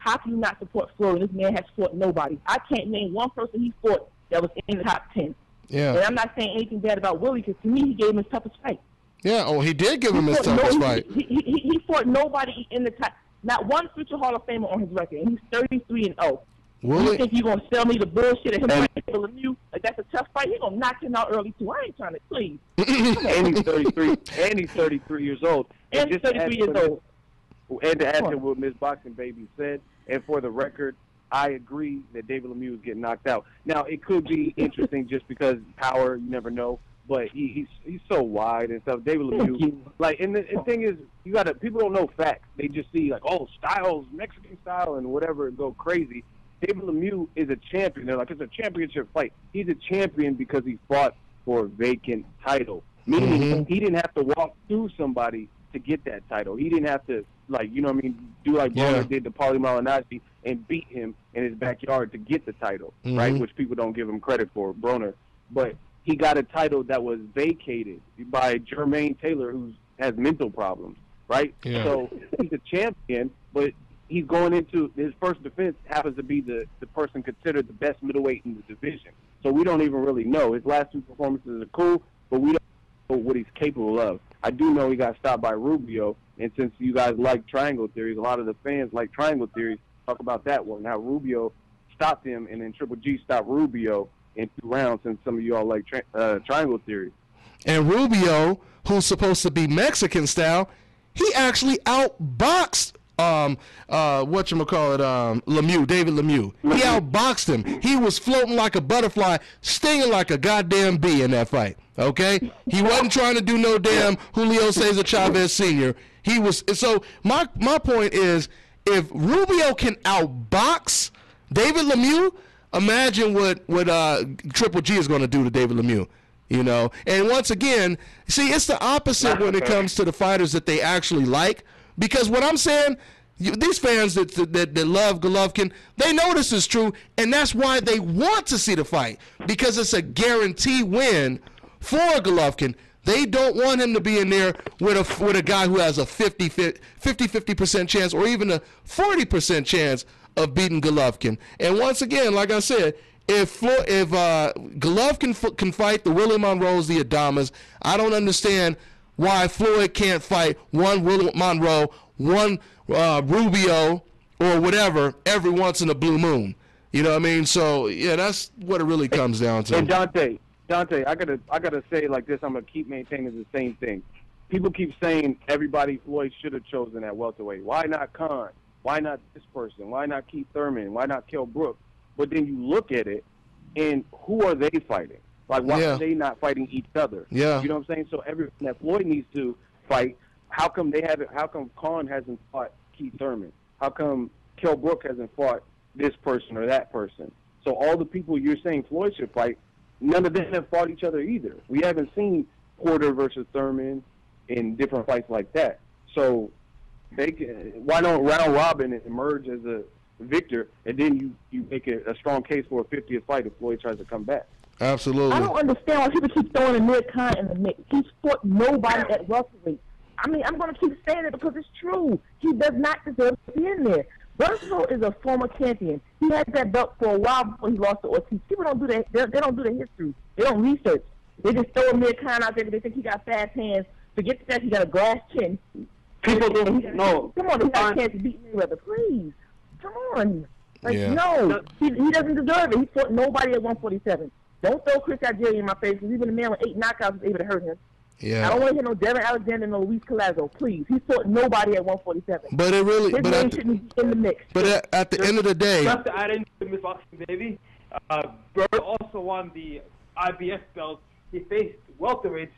G: how can you not support Floyd? This man has fought nobody. I can't name one person he fought that was in the top ten.
E: Yeah.
G: And I'm not saying anything bad about Willie, because to me, he gave him his toughest fight.
E: Yeah, oh, he did give him
G: he
E: his toughest
G: no,
E: fight.
G: He, he, he, he fought nobody in the top. Not one future Hall of Famer on his record, and he's thirty-three and oh.
E: Willie?
G: You think you're going to sell me the bullshit of him fighting Lemieux? Like, that's a tough fight? He's going to knock him out early, too. I ain't trying to, please.
H: And he's thirty-three. And he's thirty-three years old.
G: And he's thirty-three years old.
H: And to add to what Miss Boxing Baby said, and for the record, I agree that David Lemieux is getting knocked out. Now, it could be interesting just because power, you never know, but he, he's he's so wide and stuff. David Lemieux, like, and the, and the thing is, you gotta people don't know facts. They just see like, oh, styles, Mexican style, and whatever, and go crazy. David Lemieux is a champion. They're like, it's a championship fight. He's a champion because he fought for a vacant title, meaning mm-hmm. he didn't have to walk through somebody to get that title. He didn't have to, like, you know what I mean, do like Broner yeah. did to Malignaggi and beat him in his backyard to get the title, mm-hmm. right, which people don't give him credit for, Broner. But he got a title that was vacated by Jermaine Taylor, who has mental problems, right? Yeah. So he's a champion, but he's going into his first defense happens to be the, the person considered the best middleweight in the division. So we don't even really know. His last two performances are cool, but we don't know what he's capable of. I do know he got stopped by Rubio, and since you guys like triangle theories, a lot of the fans like triangle theories. Talk about that one, how Rubio stopped him, and then Triple G stopped Rubio in two rounds, since some of you all like tri- uh, triangle theory.
E: And Rubio, who's supposed to be Mexican style, he actually outboxed um uh whatchamacallit, um Lemieux, David Lemieux. He outboxed him. He was floating like a butterfly, stinging like a goddamn bee in that fight. Okay? He wasn't trying to do no damn Julio Cesar Chavez Senior He was so my my point is, if Rubio can outbox David Lemieux, imagine what what uh Triple G is going to do to David Lemieux. You know, and once again, see, it's the opposite when it comes to the fighters that they actually like. Because what I'm saying, you, these fans that, that that love Golovkin, they know this is true, and that's why they want to see the fight, because it's a guarantee win for Golovkin. They don't want him to be in there with a with a guy who has a fifty fifty percent chance or even a forty percent chance of beating Golovkin. And once again, like I said, if if uh, Golovkin f- can fight the Willie Monroes, the Adamas, I don't understand why Floyd can't fight one Willie Monroe, one uh, Rubio, or whatever every once in a blue moon. You know what I mean? So yeah, that's what it really comes down to.
H: And Dante, Dante, I gotta, I gotta say it like this. I'm gonna keep maintaining the same thing. People keep saying everybody Floyd should have chosen at welterweight. Why not Khan? Why not this person? Why not Keith Thurman? Why not Kell Brook? But then you look at it, and who are they fighting? Like, why yeah. are they not fighting each other? Yeah. You know what I'm saying? So everyone that Floyd needs to fight, how come they haven't? How come Khan hasn't fought Keith Thurman? How come Kell Brook hasn't fought this person or that person? So all the people you're saying Floyd should fight, none of them have fought each other either. We haven't seen Porter versus Thurman in different fights like that. So they can, why don't round robin emerge as a victor, and then you, you make a, a strong case for a fiftieth fight if Floyd tries to come back.
E: Absolutely.
G: I don't understand why people keep throwing Amir Khan in the mix. He's fought nobody at welterweight. I mean, I'm going to keep saying it because it's true. He does not deserve to be in there. Russell is a former champion. He had that belt for a while before he lost to Ortiz. People don't do that. They, they don't do the history. They don't research. They just throw Amir Khan out there because they think he got fast hands. Forget that he got a glass chin.
I: People don't know.
G: Come on, he got a chance to beat Mayweather. Please. Come on. Like,
E: yeah.
G: no. He, he doesn't deserve it. He fought nobody at one forty-seven. Don't throw Chris Algieri in my face, because even a man with eight knockouts was able to hurt him.
E: Yeah.
G: I don't want to hear no Devin Alexander, no Luis Collazo. Please. He fought nobody at one forty-seven.
E: But it really,
G: His
E: but
G: name
E: at,
G: shouldn't be in the mix.
E: But at, at the
I: just,
E: end of the day,
I: just to add into Miss Boxing Baby, uh, Bird also won the I B F belt. He faced welterweights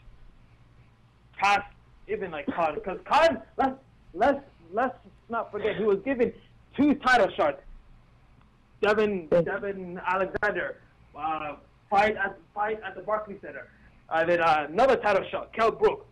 I: past even like Khan, because Khan, let's let's let's not forget, he was given two title shots. Devin Devin Alexander. Uh, Fight at fight at the Barclays Center, and uh, then uh, another title shot. Kell Brook,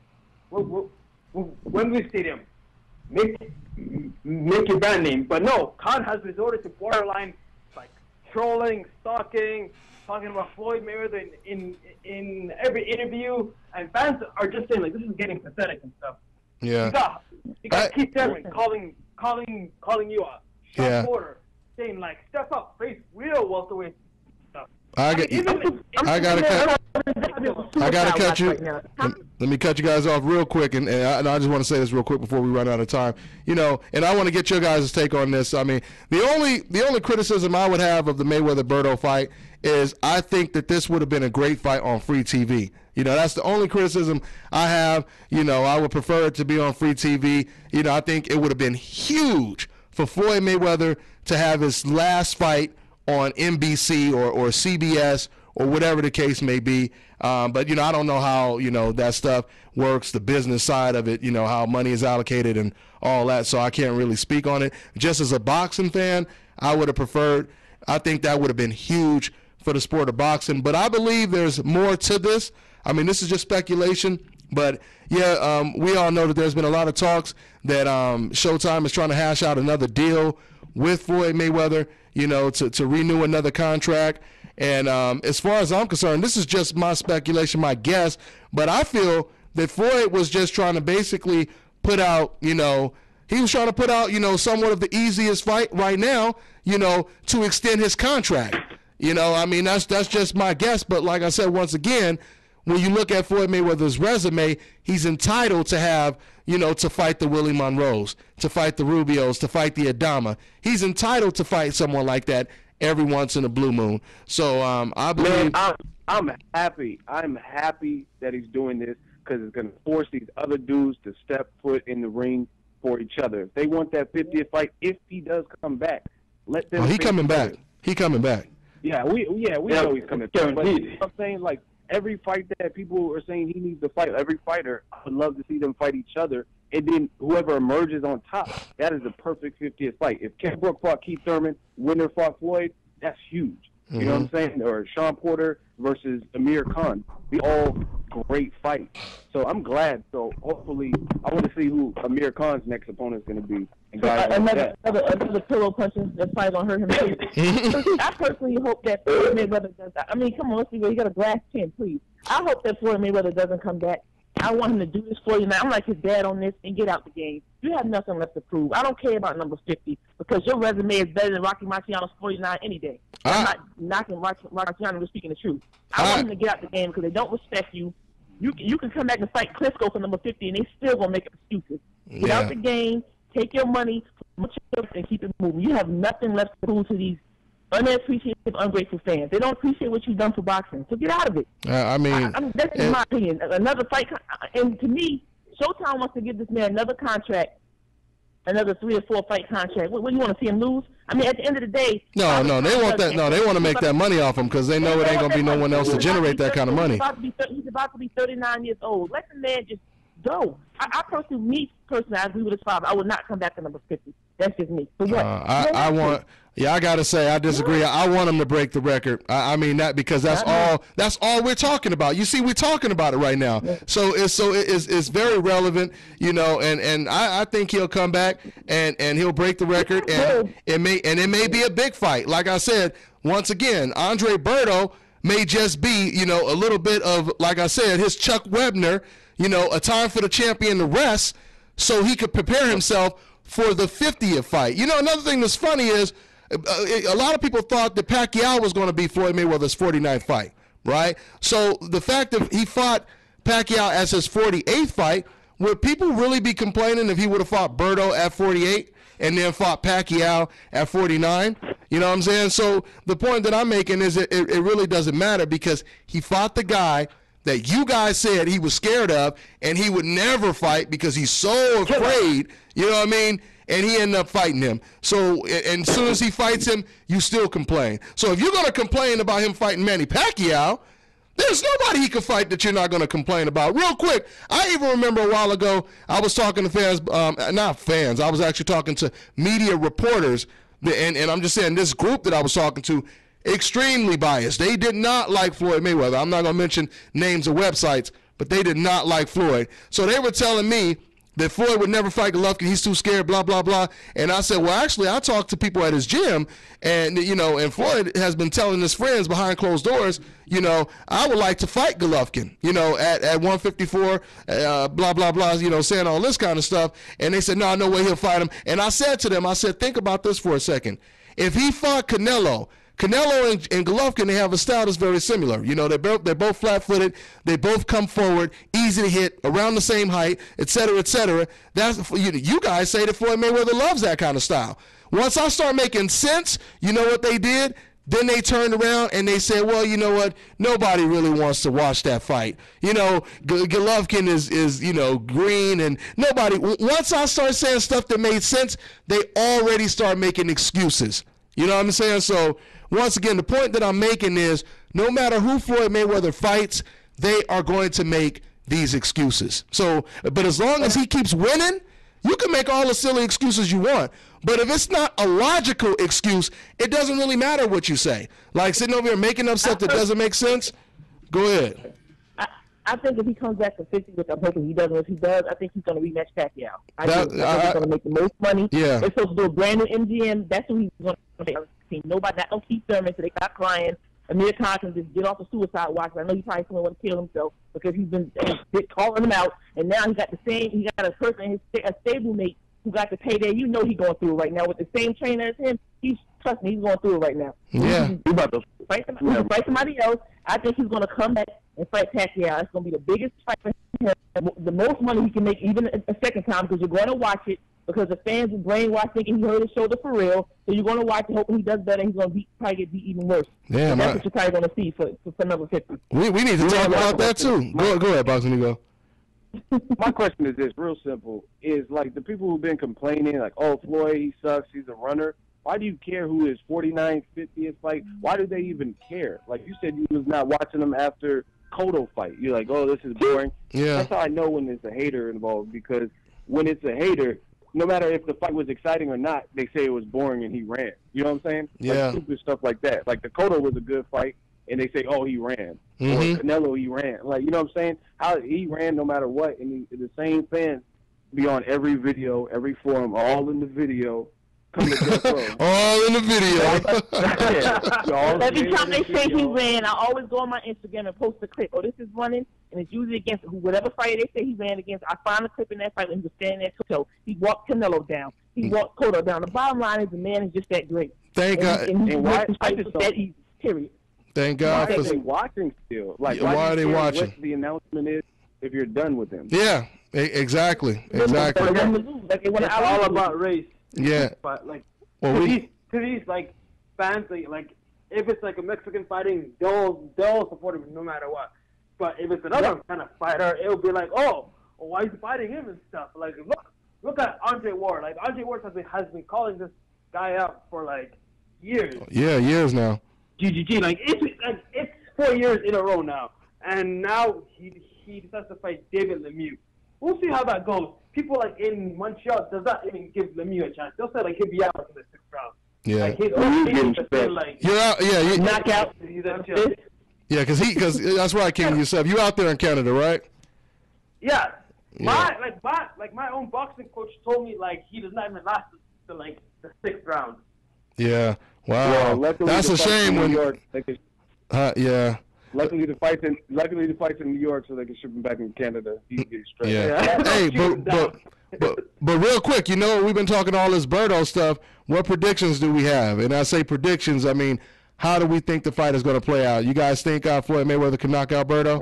I: Wembley Stadium. Make make your brand name, but no. Khan has resorted to borderline, like trolling, stalking, talking about Floyd Mayweather in in, in every interview, and fans are just saying like this is getting pathetic and stuff.
E: Yeah.
I: You got, you got
E: I,
I: Keith Thurman calling calling calling you out, Sean-Porter saying like, "Step up, face real welterweight stuff."
E: I get.
I: I mean, even,
E: I gotta cut. I gotta cut you.
G: Right now.
E: Let, let me cut you guys off real quick, and, and, I, and I just want to say this real quick before we run out of time. You know, and I want to get your guys' take on this. I mean, the only the only criticism I would have of the Mayweather-Berto fight is I think that this would have been a great fight on free T V. You know, that's the only criticism I have. You know, I would prefer it to be on free T V. You know, I think it would have been huge for Floyd Mayweather to have his last fight on N B C or, or C B S or whatever the case may be. Um, but, you know, I don't know how, you know, that stuff works, the business side of it, you know, how money is allocated and all that. So I can't really speak on it. Just as a boxing fan, I would have preferred, I think that would have been huge for the sport of boxing. But I believe there's more to this. I mean, this is just speculation. But, yeah, um, we all know that there's been a lot of talks that um, Showtime is trying to hash out another deal with Floyd Mayweather, you know, to, to renew another contract. And um, as far as I'm concerned, this is just my speculation, my guess, but I feel that Floyd was just trying to basically put out, you know, he was trying to put out, you know, somewhat of the easiest fight right now, you know, to extend his contract. You know, I mean, that's that's just my guess. But like I said, once again, when you look at Floyd Mayweather's resume, he's entitled to have, you know, to fight the Willie Monroes, to fight the Rubios, to fight the Adama. He's entitled to fight someone like that every once in a blue moon. So um, I believe.
H: Man, I'm, I'm happy. I'm happy that he's doing this because it's going to force these other dudes to step foot in the ring for each other. If they want that fiftieth fight, if he does come back, let them.
E: Oh, he coming back. He coming back.
H: Yeah, we yeah we
I: Yeah,
H: know he's coming back. But
I: guaranteed.
H: you know what I'm saying, like, every fight that people are saying he needs to fight, every fighter, I would love to see them fight each other. And then whoever emerges on top, that is the perfect fiftieth fight. If Ken Brook fought Keith Thurman, winner fought Floyd, that's huge. You
E: Mm-hmm.
H: know what I'm saying? Or Sean-Porter versus Amir Khan. Be all great fights. So I'm glad. So hopefully, I want to see who Amir Khan's next opponent is going to be. And guys like
G: another,
H: that.
G: another another pillow punching that's probably gonna hurt him too. I personally hope that Floyd Mayweather does that. I mean, come on, let's see. You got a glass chin, please. I hope that Floyd Mayweather doesn't come back. I want him to do this for you now. I'm like his dad on this and get out the game. You have nothing left to prove. I don't care about number fifty because your resume is better than Rocky Marciano's forty-nine any day. I'm
E: I-
G: not knocking Rocky Marciano. We're speaking the truth. I
E: I-
G: want him to get out the game because they don't respect you. You can, you can come back and fight Klitschko for number fifty, and they still gonna make excuses. Get
E: Yeah.
G: out the game, take your money, and keep it moving. You have nothing left to prove to these unappreciative, ungrateful fans. They don't appreciate what you've done for boxing, so get out of it.
E: Uh, I mean,
G: I, I mean that's
E: and-
G: in my opinion. Another fight, con- and to me, Showtime wants to give this man another contract, another three or four fight contract. What, what do you want to see him lose? I mean, at the end of the day,
E: no, no, they want that. No, they want to make that money off him because they know it ain't gonna be no one else to generate that kind of money.
G: He's about to be, he's about to be thirty-nine years old. Let the man just go. I, I personally, me personally, I agree with his father. I would not come back to number fifty. That's just me. For what?
E: Uh, I, I want, yeah, I gotta say, I disagree. I want him to break the record. I, I mean that because that's all. That's all we're talking about. You see, we're talking about it right now. So it's so it's it's very relevant, you know. And and I, I think he'll come back and and he'll break the record. And it may and it may be a big fight. Like I said, once again, Andre Berto may just be, you know, a little bit of, like I said, his Chuck Webner, you know, a time for the champion to rest, so he could prepare himself for the fiftieth fight. You know, another thing that's funny is uh, a lot of people thought that Pacquiao was going to be Floyd Mayweather's forty-ninth fight, right? So the fact that he fought Pacquiao as his forty-eighth fight, would people really be complaining if he would have fought Berto at forty-eight and then fought Pacquiao at forty-nine? You know what I'm saying? So the point that I'm making is it, it, it really doesn't matter because he fought the guy that you guys said he was scared of and he would never fight because he's so afraid, you know what I mean? And he ended up fighting him. So, and as soon as he fights him, you still complain. So if you're going to complain about him fighting Manny Pacquiao, there's nobody he can fight that you're not going to complain about. Real quick, I even remember a while ago, I was talking to fans, um, not fans, I was actually talking to media reporters, and, and I'm just saying this group that I was talking to, extremely biased. They did not like Floyd Mayweather. I'm not going to mention names of websites, but they did not like Floyd. So they were telling me that Floyd would never fight Golovkin. He's too scared, blah, blah, blah. And I said, well, actually, I talked to people at his gym, and, you know, and Floyd has been telling his friends behind closed doors, you know, I would like to fight Golovkin, you know, at, at one fifty-four, uh, blah, blah, blah, you know, saying all this kind of stuff. And they said, no, no way he'll fight him. And I said to them, I said, think about this for a second. If he fought Canelo, Canelo and, and Golovkin, they have a style that's very similar. You know, they're both, they're both flat-footed. They both come forward, easy to hit, around the same height, et cetera, et cetera. That's, you, you guys say that Floyd Mayweather loves that kind of style. Once I start making sense, you know what they did? Then they turned around and they said, well, you know what? Nobody really wants to watch that fight. You know, G- Golovkin is, is, you know, green, and nobody. Once I start saying stuff that made sense, they already start making excuses. You know what I'm saying? So, once again, the point that I'm making is no matter who Floyd Mayweather fights, they are going to make these excuses. So, but as long as he keeps winning, you can make all the silly excuses you want. But if it's not a logical excuse, it doesn't really matter what you say. Like sitting over here making up stuff that doesn't make sense, go ahead.
G: I, I think if he comes back to fifty, which I'm hoping he doesn't, if he does, I think he's going to rematch Pacquiao. I,
E: That-
G: think, I think
E: I-
G: he's going to make the most money.
E: Yeah.
G: They're supposed to do a brand new M G M. That's who he's going to make. Nobody, not no Keith Thurman, so they got crying. Amir Khan can just get off the suicide watch. I know he probably going to want to kill himself because he's been he's calling him out, and now he got the same. He got a person, in his sta- a stablemate who got the payday. You know he's going through it right now with the same trainer as him. He's trust me, he's going through it right now.
E: Yeah.
G: He's about to fight somebody, yeah. fight somebody else. I think he's going to come back and fight Pacquiao. It's going to be the biggest fight for him, the most money he can make, even a, a second time, because you're going to watch it. Because the fans are brainwashed thinking he hurt his shoulder for real. So you're going to watch it, hoping he does better. He's going to beat, probably get beat even worse.
E: Yeah,
G: so that's
E: my-
G: what you're probably going to see for, for, for number fifty.
E: We we need to talk about that too. Go, go ahead, Boxing Ego.
H: My question is this, real simple, is like the people who've been complaining, like, oh, Floyd, he sucks, he's a runner. Why do you care who his forty-nine, fiftieth fight? Why do they even care? Like you said, you was not watching them after Cotto fight. You're like, oh, this is boring.
E: Yeah.
H: That's how I know when there's a hater involved, because when it's a hater, no matter if the fight was exciting or not, they say it was boring and he ran. You know what I'm saying?
E: Yeah.
H: Like stupid stuff like that. Like the Cotto was a good fight, and they say, oh, he ran.
E: Mhm.
H: Or Canelo, he ran. Like, you know what I'm saying? How he ran no matter what, and he, the same fans be on every video, every forum, all in the video. Come to death row.
E: All in the video.
H: Yeah. All
G: Every time they
H: in the
G: say he
H: video.
G: ran, I always go on my Instagram and post a clip. Oh, this is running, and it's usually against who- whatever fighter they say he ran against. I find a clip in that fight when he was standing there toe. He walked Canelo down. He walked Cotto down. The bottom line is the man is just that great.
E: Thank
G: and
E: God.
G: He, and he
H: And why-
G: makes
H: I
G: fights
H: just
G: that
H: don't-
G: easy, period.
E: Thank
H: Why
E: God
H: are
E: for.
H: they watching still? Like,
E: Yeah,
H: why,
E: why
H: do
E: are they
H: you care
E: watching?
H: What the announcement is if you're done with him.
E: Yeah, e- exactly,
G: They
E: exactly.
G: want to lose, like they want
I: It's
G: to
I: all
G: out
I: about race.
E: Yeah.
I: But like
E: Well,
I: to
E: we-
I: these to these like fans, like, like if it's like a Mexican fighting, they'll they'll support him no matter what. But if it's another kind of fighter, it'll be like, oh, well, why is he fighting him and stuff? Like look look at Andre Ward. Like Andre Ward has been has been calling this guy out for like years.
E: Yeah, years now.
I: G G G. Like it's like it's four years in a row now, and now he he decides to fight David Lemieux. We'll see how that goes. People like in Montreal does not even give Lemieux a chance. They'll say like he'll be out in the sixth round.
E: Yeah.
I: Like his
H: Oh, he's
I: own
H: getting
I: team
H: spent.
I: is like
E: You're out. Yeah, you,
G: knockout.
I: he's a chill.
E: yeah, because he, because that's right, King. Yourself, you out there in Canada, right?
I: Yeah.
E: Yeah.
I: My like my like my own boxing coach told me like he does not even last to like the sixth round.
E: Yeah. Wow.
H: Well, luckily
E: That's
H: the
E: a
H: fights
E: shame
H: in
E: when.
H: New York, they can,
E: Uh, yeah.
H: luckily the fights in luckily the fights in New York, so they can ship him back in Canada. He can get straight.
E: Yeah. Hey, but, but but but real quick, you know, we've been talking all this Birdo stuff. What predictions do we have? And I say predictions, I mean, how do we think the fight is going to play out? You guys think uh, Floyd Mayweather can knock out Birdo?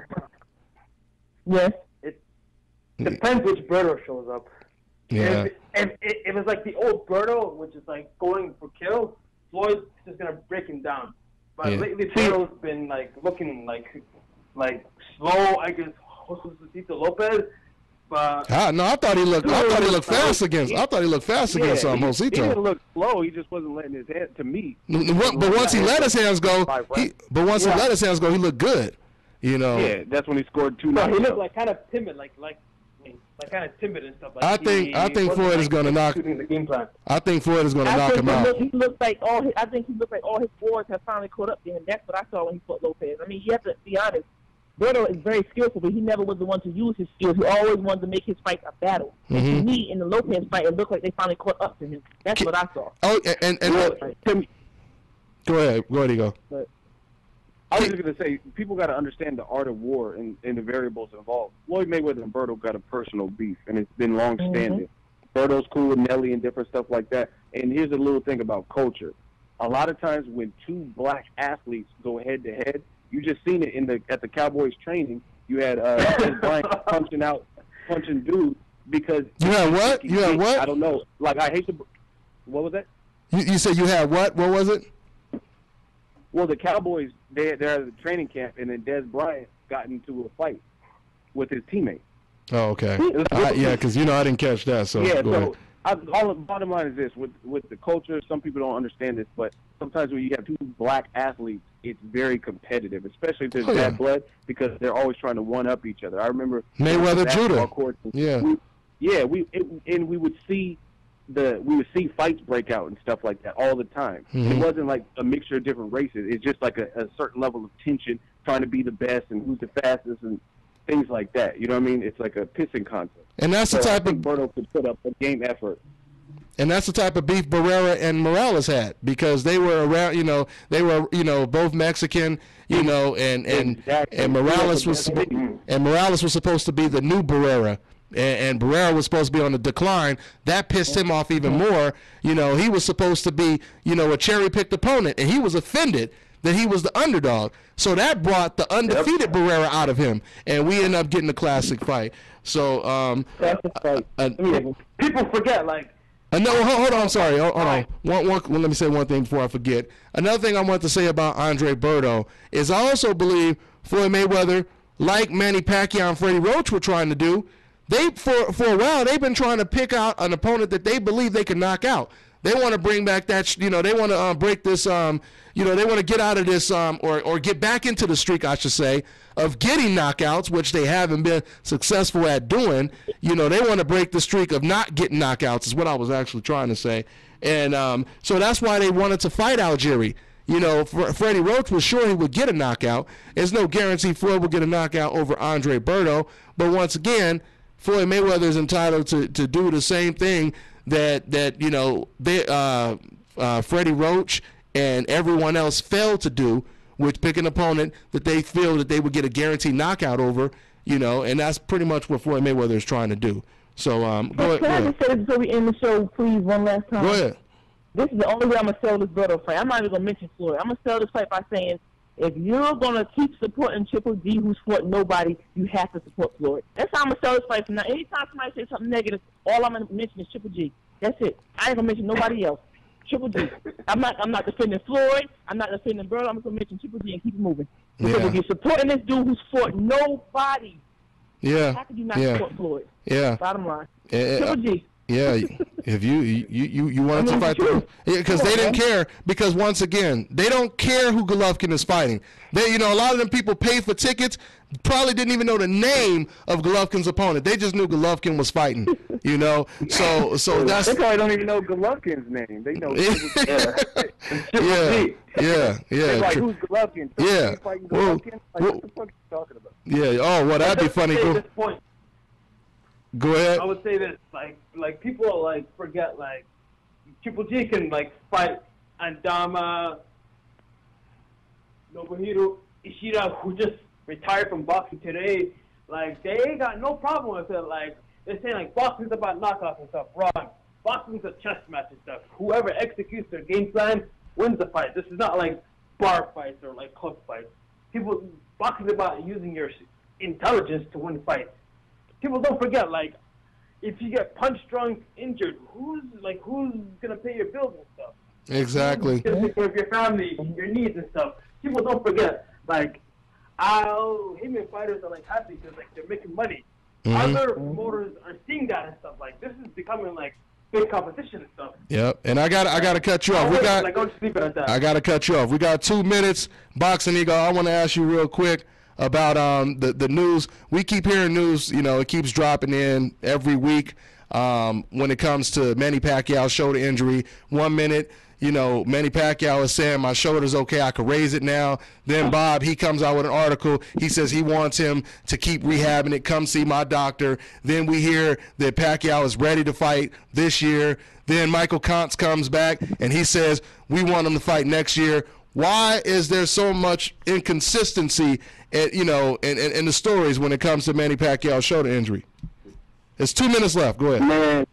G: Yes.
I: It depends which Birdo shows up.
E: Yeah.
I: If, if, if, if it's like the old Birdo, which is like going for kill, Floyd's just gonna break him down. But
E: Yeah.
I: lately, Birdo's been like looking like like slow against José Lopez. But
E: Ah, no, I thought he looked. I thought he looked fast against. I thought he looked fast against um,
H: he, he didn't
E: Josito.
H: look slow. He just wasn't letting his hand to me.
E: But once he let his hands go, he, but once he
I: Yeah.
E: let his hands go, he looked good. You know.
H: Yeah, that's when he scored two
I: no, he
H: knockouts.
I: looked like kind of timid, like like like kind of timid and stuff. Like
E: I think-
I: he,
E: I think
I: wasn't,
E: Floyd is
I: like,
E: gonna knock-
I: executing the game plan.
E: I think Floyd is going to
G: I
E: knock
G: think
E: him
G: he
E: out.
G: look, he looks like all his, I think he looked like all his boards have finally caught up to him. That's what I saw when he fought Lopez. I mean, you have to be honest. Berto is very skillful, but he never was the one to use his skills. He always wanted to make his fight a battle.
E: Mm-hmm.
G: And to me, in the Lopez fight, it looked like they finally caught up to him. That's what I saw.
E: Oh, and and, and
H: Tim,
E: go ahead, go ahead, go.
H: But I was just gonna say, people got to understand the art of war and, and the variables involved. Floyd Mayweather and Berto got a personal beef, and it's been long standing. Mm-hmm. Berto's cool with Nelly and different stuff like that. And here's a little thing about culture. A lot of times when two black athletes go head to head, you just seen it in the at the Cowboys training. You had uh, Des Bryant punching out, punching dudes because
E: you had what? You had what?
H: I don't know. Like I hate to. What was that?
E: You, you said you had what? What was it?
H: Well, the Cowboys they they're at the training camp, and then Des Bryant got into a fight with his teammate.
E: Oh, okay. Uh, yeah, because you know I didn't catch that. So
H: yeah.
E: Go
H: So
E: ahead.
H: I, all the bottom line is this: with with the culture, some people don't understand this, but sometimes when you have two black athletes, it's very competitive, especially if there's
E: Oh, yeah.
H: bad blood, because they're always trying to one up each other. I remember
E: Mayweather Judah.
H: Courts,
E: Yeah.
H: we, yeah, we it, and we would see the we would see fights break out and stuff like that all the time.
E: Mhm.
H: It wasn't like a mixture of different races. It's just like a, a certain level of tension, trying to be the best and who's the fastest and things like that. You know what I mean? It's like a pissing contest.
E: And that's
H: so
E: the type
H: I think
E: of
H: Berto could put up a game effort.
E: And that's the type of beef Barrera and Morales had, because they were around, you know, they were, you know, both Mexican, you know, and and
H: Exactly.
E: and Morales was and Morales was supposed to be the new Barrera, and, and Barrera was supposed to be on the decline. That pissed him off even more. You know, he was supposed to be, you know, a cherry-picked opponent, and he was offended that he was the underdog. So that brought the undefeated Barrera out of him, and we ended up getting a classic fight. So, um,
I: Classic fight.
E: uh,
I: I mean, people forget, like,
E: Uh, no, hold, hold on. I'm sorry. Hold, hold on. One, one, well, let me say one thing before I forget. Another thing I want to say about Andre Berto is I also believe Floyd Mayweather, like Manny Pacquiao and Freddie Roach were trying to do, they for for a while they've been trying to pick out an opponent that they believe they can knock out. They want to bring back that, sh- you know, they want to uh, break this, um, you know, they want to get out of this, um, or or get back into the streak, I should say, of getting knockouts, which they haven't been successful at doing. You know, they want to break the streak of not getting knockouts, is what I was actually trying to say. And um, so that's why they wanted to fight Algieri. You know, Fr- Freddie Roach was sure he would get a knockout. There's no guarantee Floyd will get a knockout over Andre Berto. But once again, Floyd Mayweather is entitled to, to do the same thing that, that you know, they, uh, uh, Freddie Roach and everyone else failed to do, which pick an opponent that they feel that they would get a guaranteed knockout over, you know, and that's pretty much what Floyd Mayweather is trying to do. So um, go ahead.
G: Can I just say this before we end the show, please, one last time?
E: Go ahead.
G: This is the only way I'm going to sell this Berto fight. I'm not even going to mention Floyd. I'm going to sell this fight by saying, if you're going to keep supporting Triple G, who's fought nobody, you have to support Floyd. That's how I'm going to sell this fight. From now, anytime somebody says something negative, all I'm going to mention is Triple G. That's it. I ain't going to mention nobody else. Triple G. I'm not I'm not defending Floyd. I'm not defending Berto. I'm just going to mention Triple G and keep it moving. Because
E: Yeah.
G: if you're supporting this dude who's fought nobody,
E: Yeah.
G: how could you not
E: Yeah.
G: support Floyd?
E: Yeah.
G: Bottom line.
E: Eh,
G: Triple G.
E: Yeah, if you you you, you wanted
G: I mean,
E: to fight
G: it's true.
E: them, because
G: Come
E: they
G: on,
E: didn't
G: man.
E: care. Because once again, they don't care who Golovkin is fighting. They, you know, a lot of them people paid for tickets, probably didn't even know the name of Golovkin's opponent. They just knew Golovkin was fighting. You know, so so that's
H: They probably don't even know Golovkin's name. They know
E: yeah,
H: Triple
E: yeah,
H: G.
E: yeah,
H: They're
E: yeah,
H: like,
E: tri-
H: who's Golovkin? Triple
E: Yeah.
H: G fighting
E: Well,
H: Golovkin? Like,
E: well-
H: what the fuck are you talking about?
E: yeah. Oh, well, that'd be
I: Just to
E: funny.
I: say
E: Go,
I: this point,
E: go ahead.
I: I would say that like like people like forget like Triple G can like fight Andama, Nobuhiro Ishida, who just retired from boxing today. Like they got no problem with it. Like they're saying like boxing's about knockouts and stuff. Wrong. Boxing's a chess match and stuff. Whoever executes their game plan wins the fight. This is not like bar fights or like club fights. People boxing's about using your intelligence to win fights. People don't forget, like, if you get punched, drunk, injured, who's like who's gonna pay your bills and stuff?
E: Exactly.
I: Who's gonna take care of your family, your needs and stuff? People don't forget, like, I'll him and fighters are like happy because like they're making money.
E: Mhm.
I: Other promoters are seeing that and stuff. Like this is becoming like big competition and stuff.
E: Yep. And I got I got to cut you off. We got.
I: like don't sleep at that.
E: I got to cut you off. We got two minutes. Boxing Eagle, I want to ask you real quick about um, the, the news. We keep hearing news, you know, it keeps dropping in every week um, when it comes to Manny Pacquiao's shoulder injury. One minute, you know, Manny Pacquiao is saying my shoulder's okay, I can raise it now. Then Bob, he comes out with an article. He says he wants him to keep rehabbing it. Come see my doctor. Then we hear that Pacquiao is ready to fight this year. Then Michael Kantz comes back and he says we want him to fight next year. Why is there so much inconsistency, at, you know, in, in, in the stories when it comes to Manny Pacquiao's shoulder injury? It's two minutes left. Go ahead.
H: Man,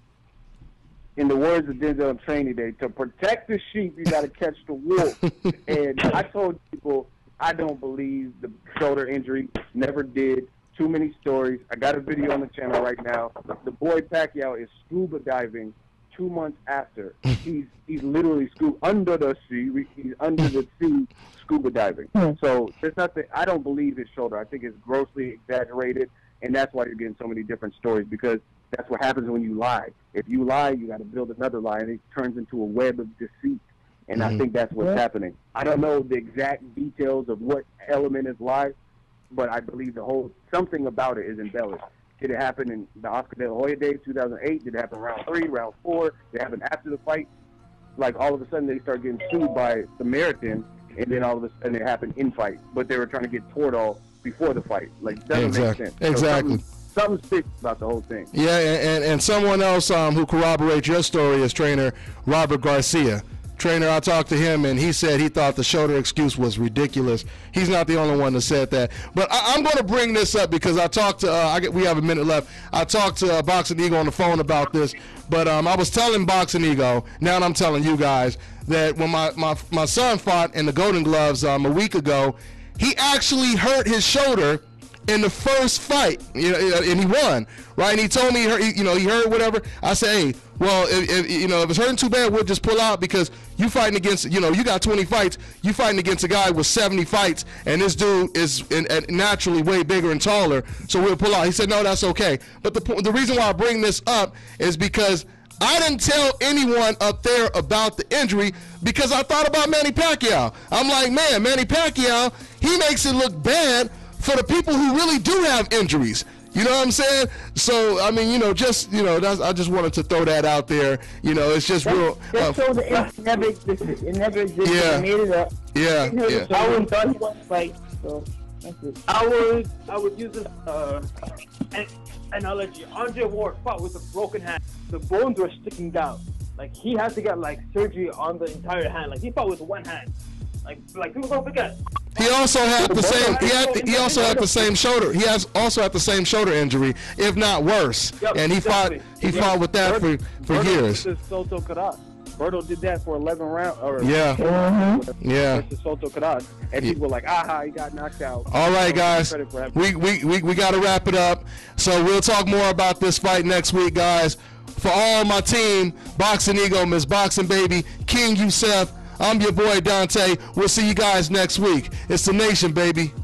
H: in the words of Denzel on Training Day, to protect the sheep, you got to catch the wolf. And I told people I don't believe the shoulder injury. Never did. Too many stories. I got a video on the channel right now. The boy Pacquiao is scuba diving two months after. He's he's literally scuba under the sea. He's under the sea scuba diving. So there's nothing. I don't believe his shoulder. I think it's grossly exaggerated, and that's why you're getting so many different stories, because that's what happens when you lie. If you lie, you got to build another lie, and it turns into a web of deceit. And mm-hmm. I think that's what's yeah. happening. I don't know the exact details of what element is lie, but I believe the whole something about it is embellished. Did it happen in the Oscar De La Hoya days, two thousand eight? Did it happen round three, round four? Did it happen after the fight? Like, all of a sudden, they start getting sued by Samaritan, and then all of a sudden it happened in fight. But they were trying to get Toradol before the fight. Like, it doesn't
E: exactly.
H: make sense.
E: Exactly.
H: So something, something sticks about the whole thing.
E: Yeah, and, and, and someone else um, who corroborates your story is trainer Robert Garcia. Trainer, I talked to him, and he said he thought the shoulder excuse was ridiculous. He's not the only one that said that. But I, I'm going to bring this up because I talked to, uh, I get, we have a minute left. I talked to uh, Boxing Ego on the phone about this, but um, I was telling Boxing Ego, now I'm telling you guys, that when my, my, my son fought in the Golden Gloves um, a week ago, he actually hurt his shoulder in the first fight, you know, and he won, right? And he told me, he heard, you know, he heard whatever. I said, hey, well, if, if you know, if it's hurting too bad, we'll just pull out, because you fighting against, you know, you got twenty fights, you fighting against a guy with seventy fights, and this dude is in, in naturally way bigger and taller, so we'll pull out. He said, no, that's okay. But the the reason why I bring this up is because I didn't tell anyone up there about the injury, because I thought about Manny Pacquiao. I'm like, man, Manny Pacquiao, he makes it look bad for the people who really do have injuries. You know what I'm saying? So, I mean, you know, just, you know, that's, I just wanted to throw that out there. You know, it's just
G: that,
E: real.
G: That
E: uh,
G: shoulder it never existed. It never existed.
E: Yeah.
G: They made it up.
E: Yeah. yeah.
G: I wouldn't thought he wanted to fight, so that's it.
I: I would, I would use this uh, an analogy. Andre Ward fought with a broken hand. The bones were sticking down. Like, he had to get, like, surgery on the entire hand. Like, he fought with one hand. Like, like people don't forget.
E: He also had the same. He had. He also had the same shoulder. He has also had the same shoulder injury, if not worse.
H: Yep,
E: and he
H: definitely.
E: fought. He
H: yep.
E: fought with that
H: Berto,
E: for for
H: Berto
E: years.
H: versus Soto Karass. Berto did that for eleven rounds. Or
E: Yeah.
G: Mm-hmm.
E: Yeah.
H: Versus Soto Karass, and people were like, "Aha, he got knocked out."
E: All right, guys. We we we, we got to wrap it up. So we'll talk more about this fight next week, guys. For all my team, Boxing Ego, Miss Boxing Baby, King Youssef. I'm your boy Dante. We'll see you guys next week. It's the Nation, baby.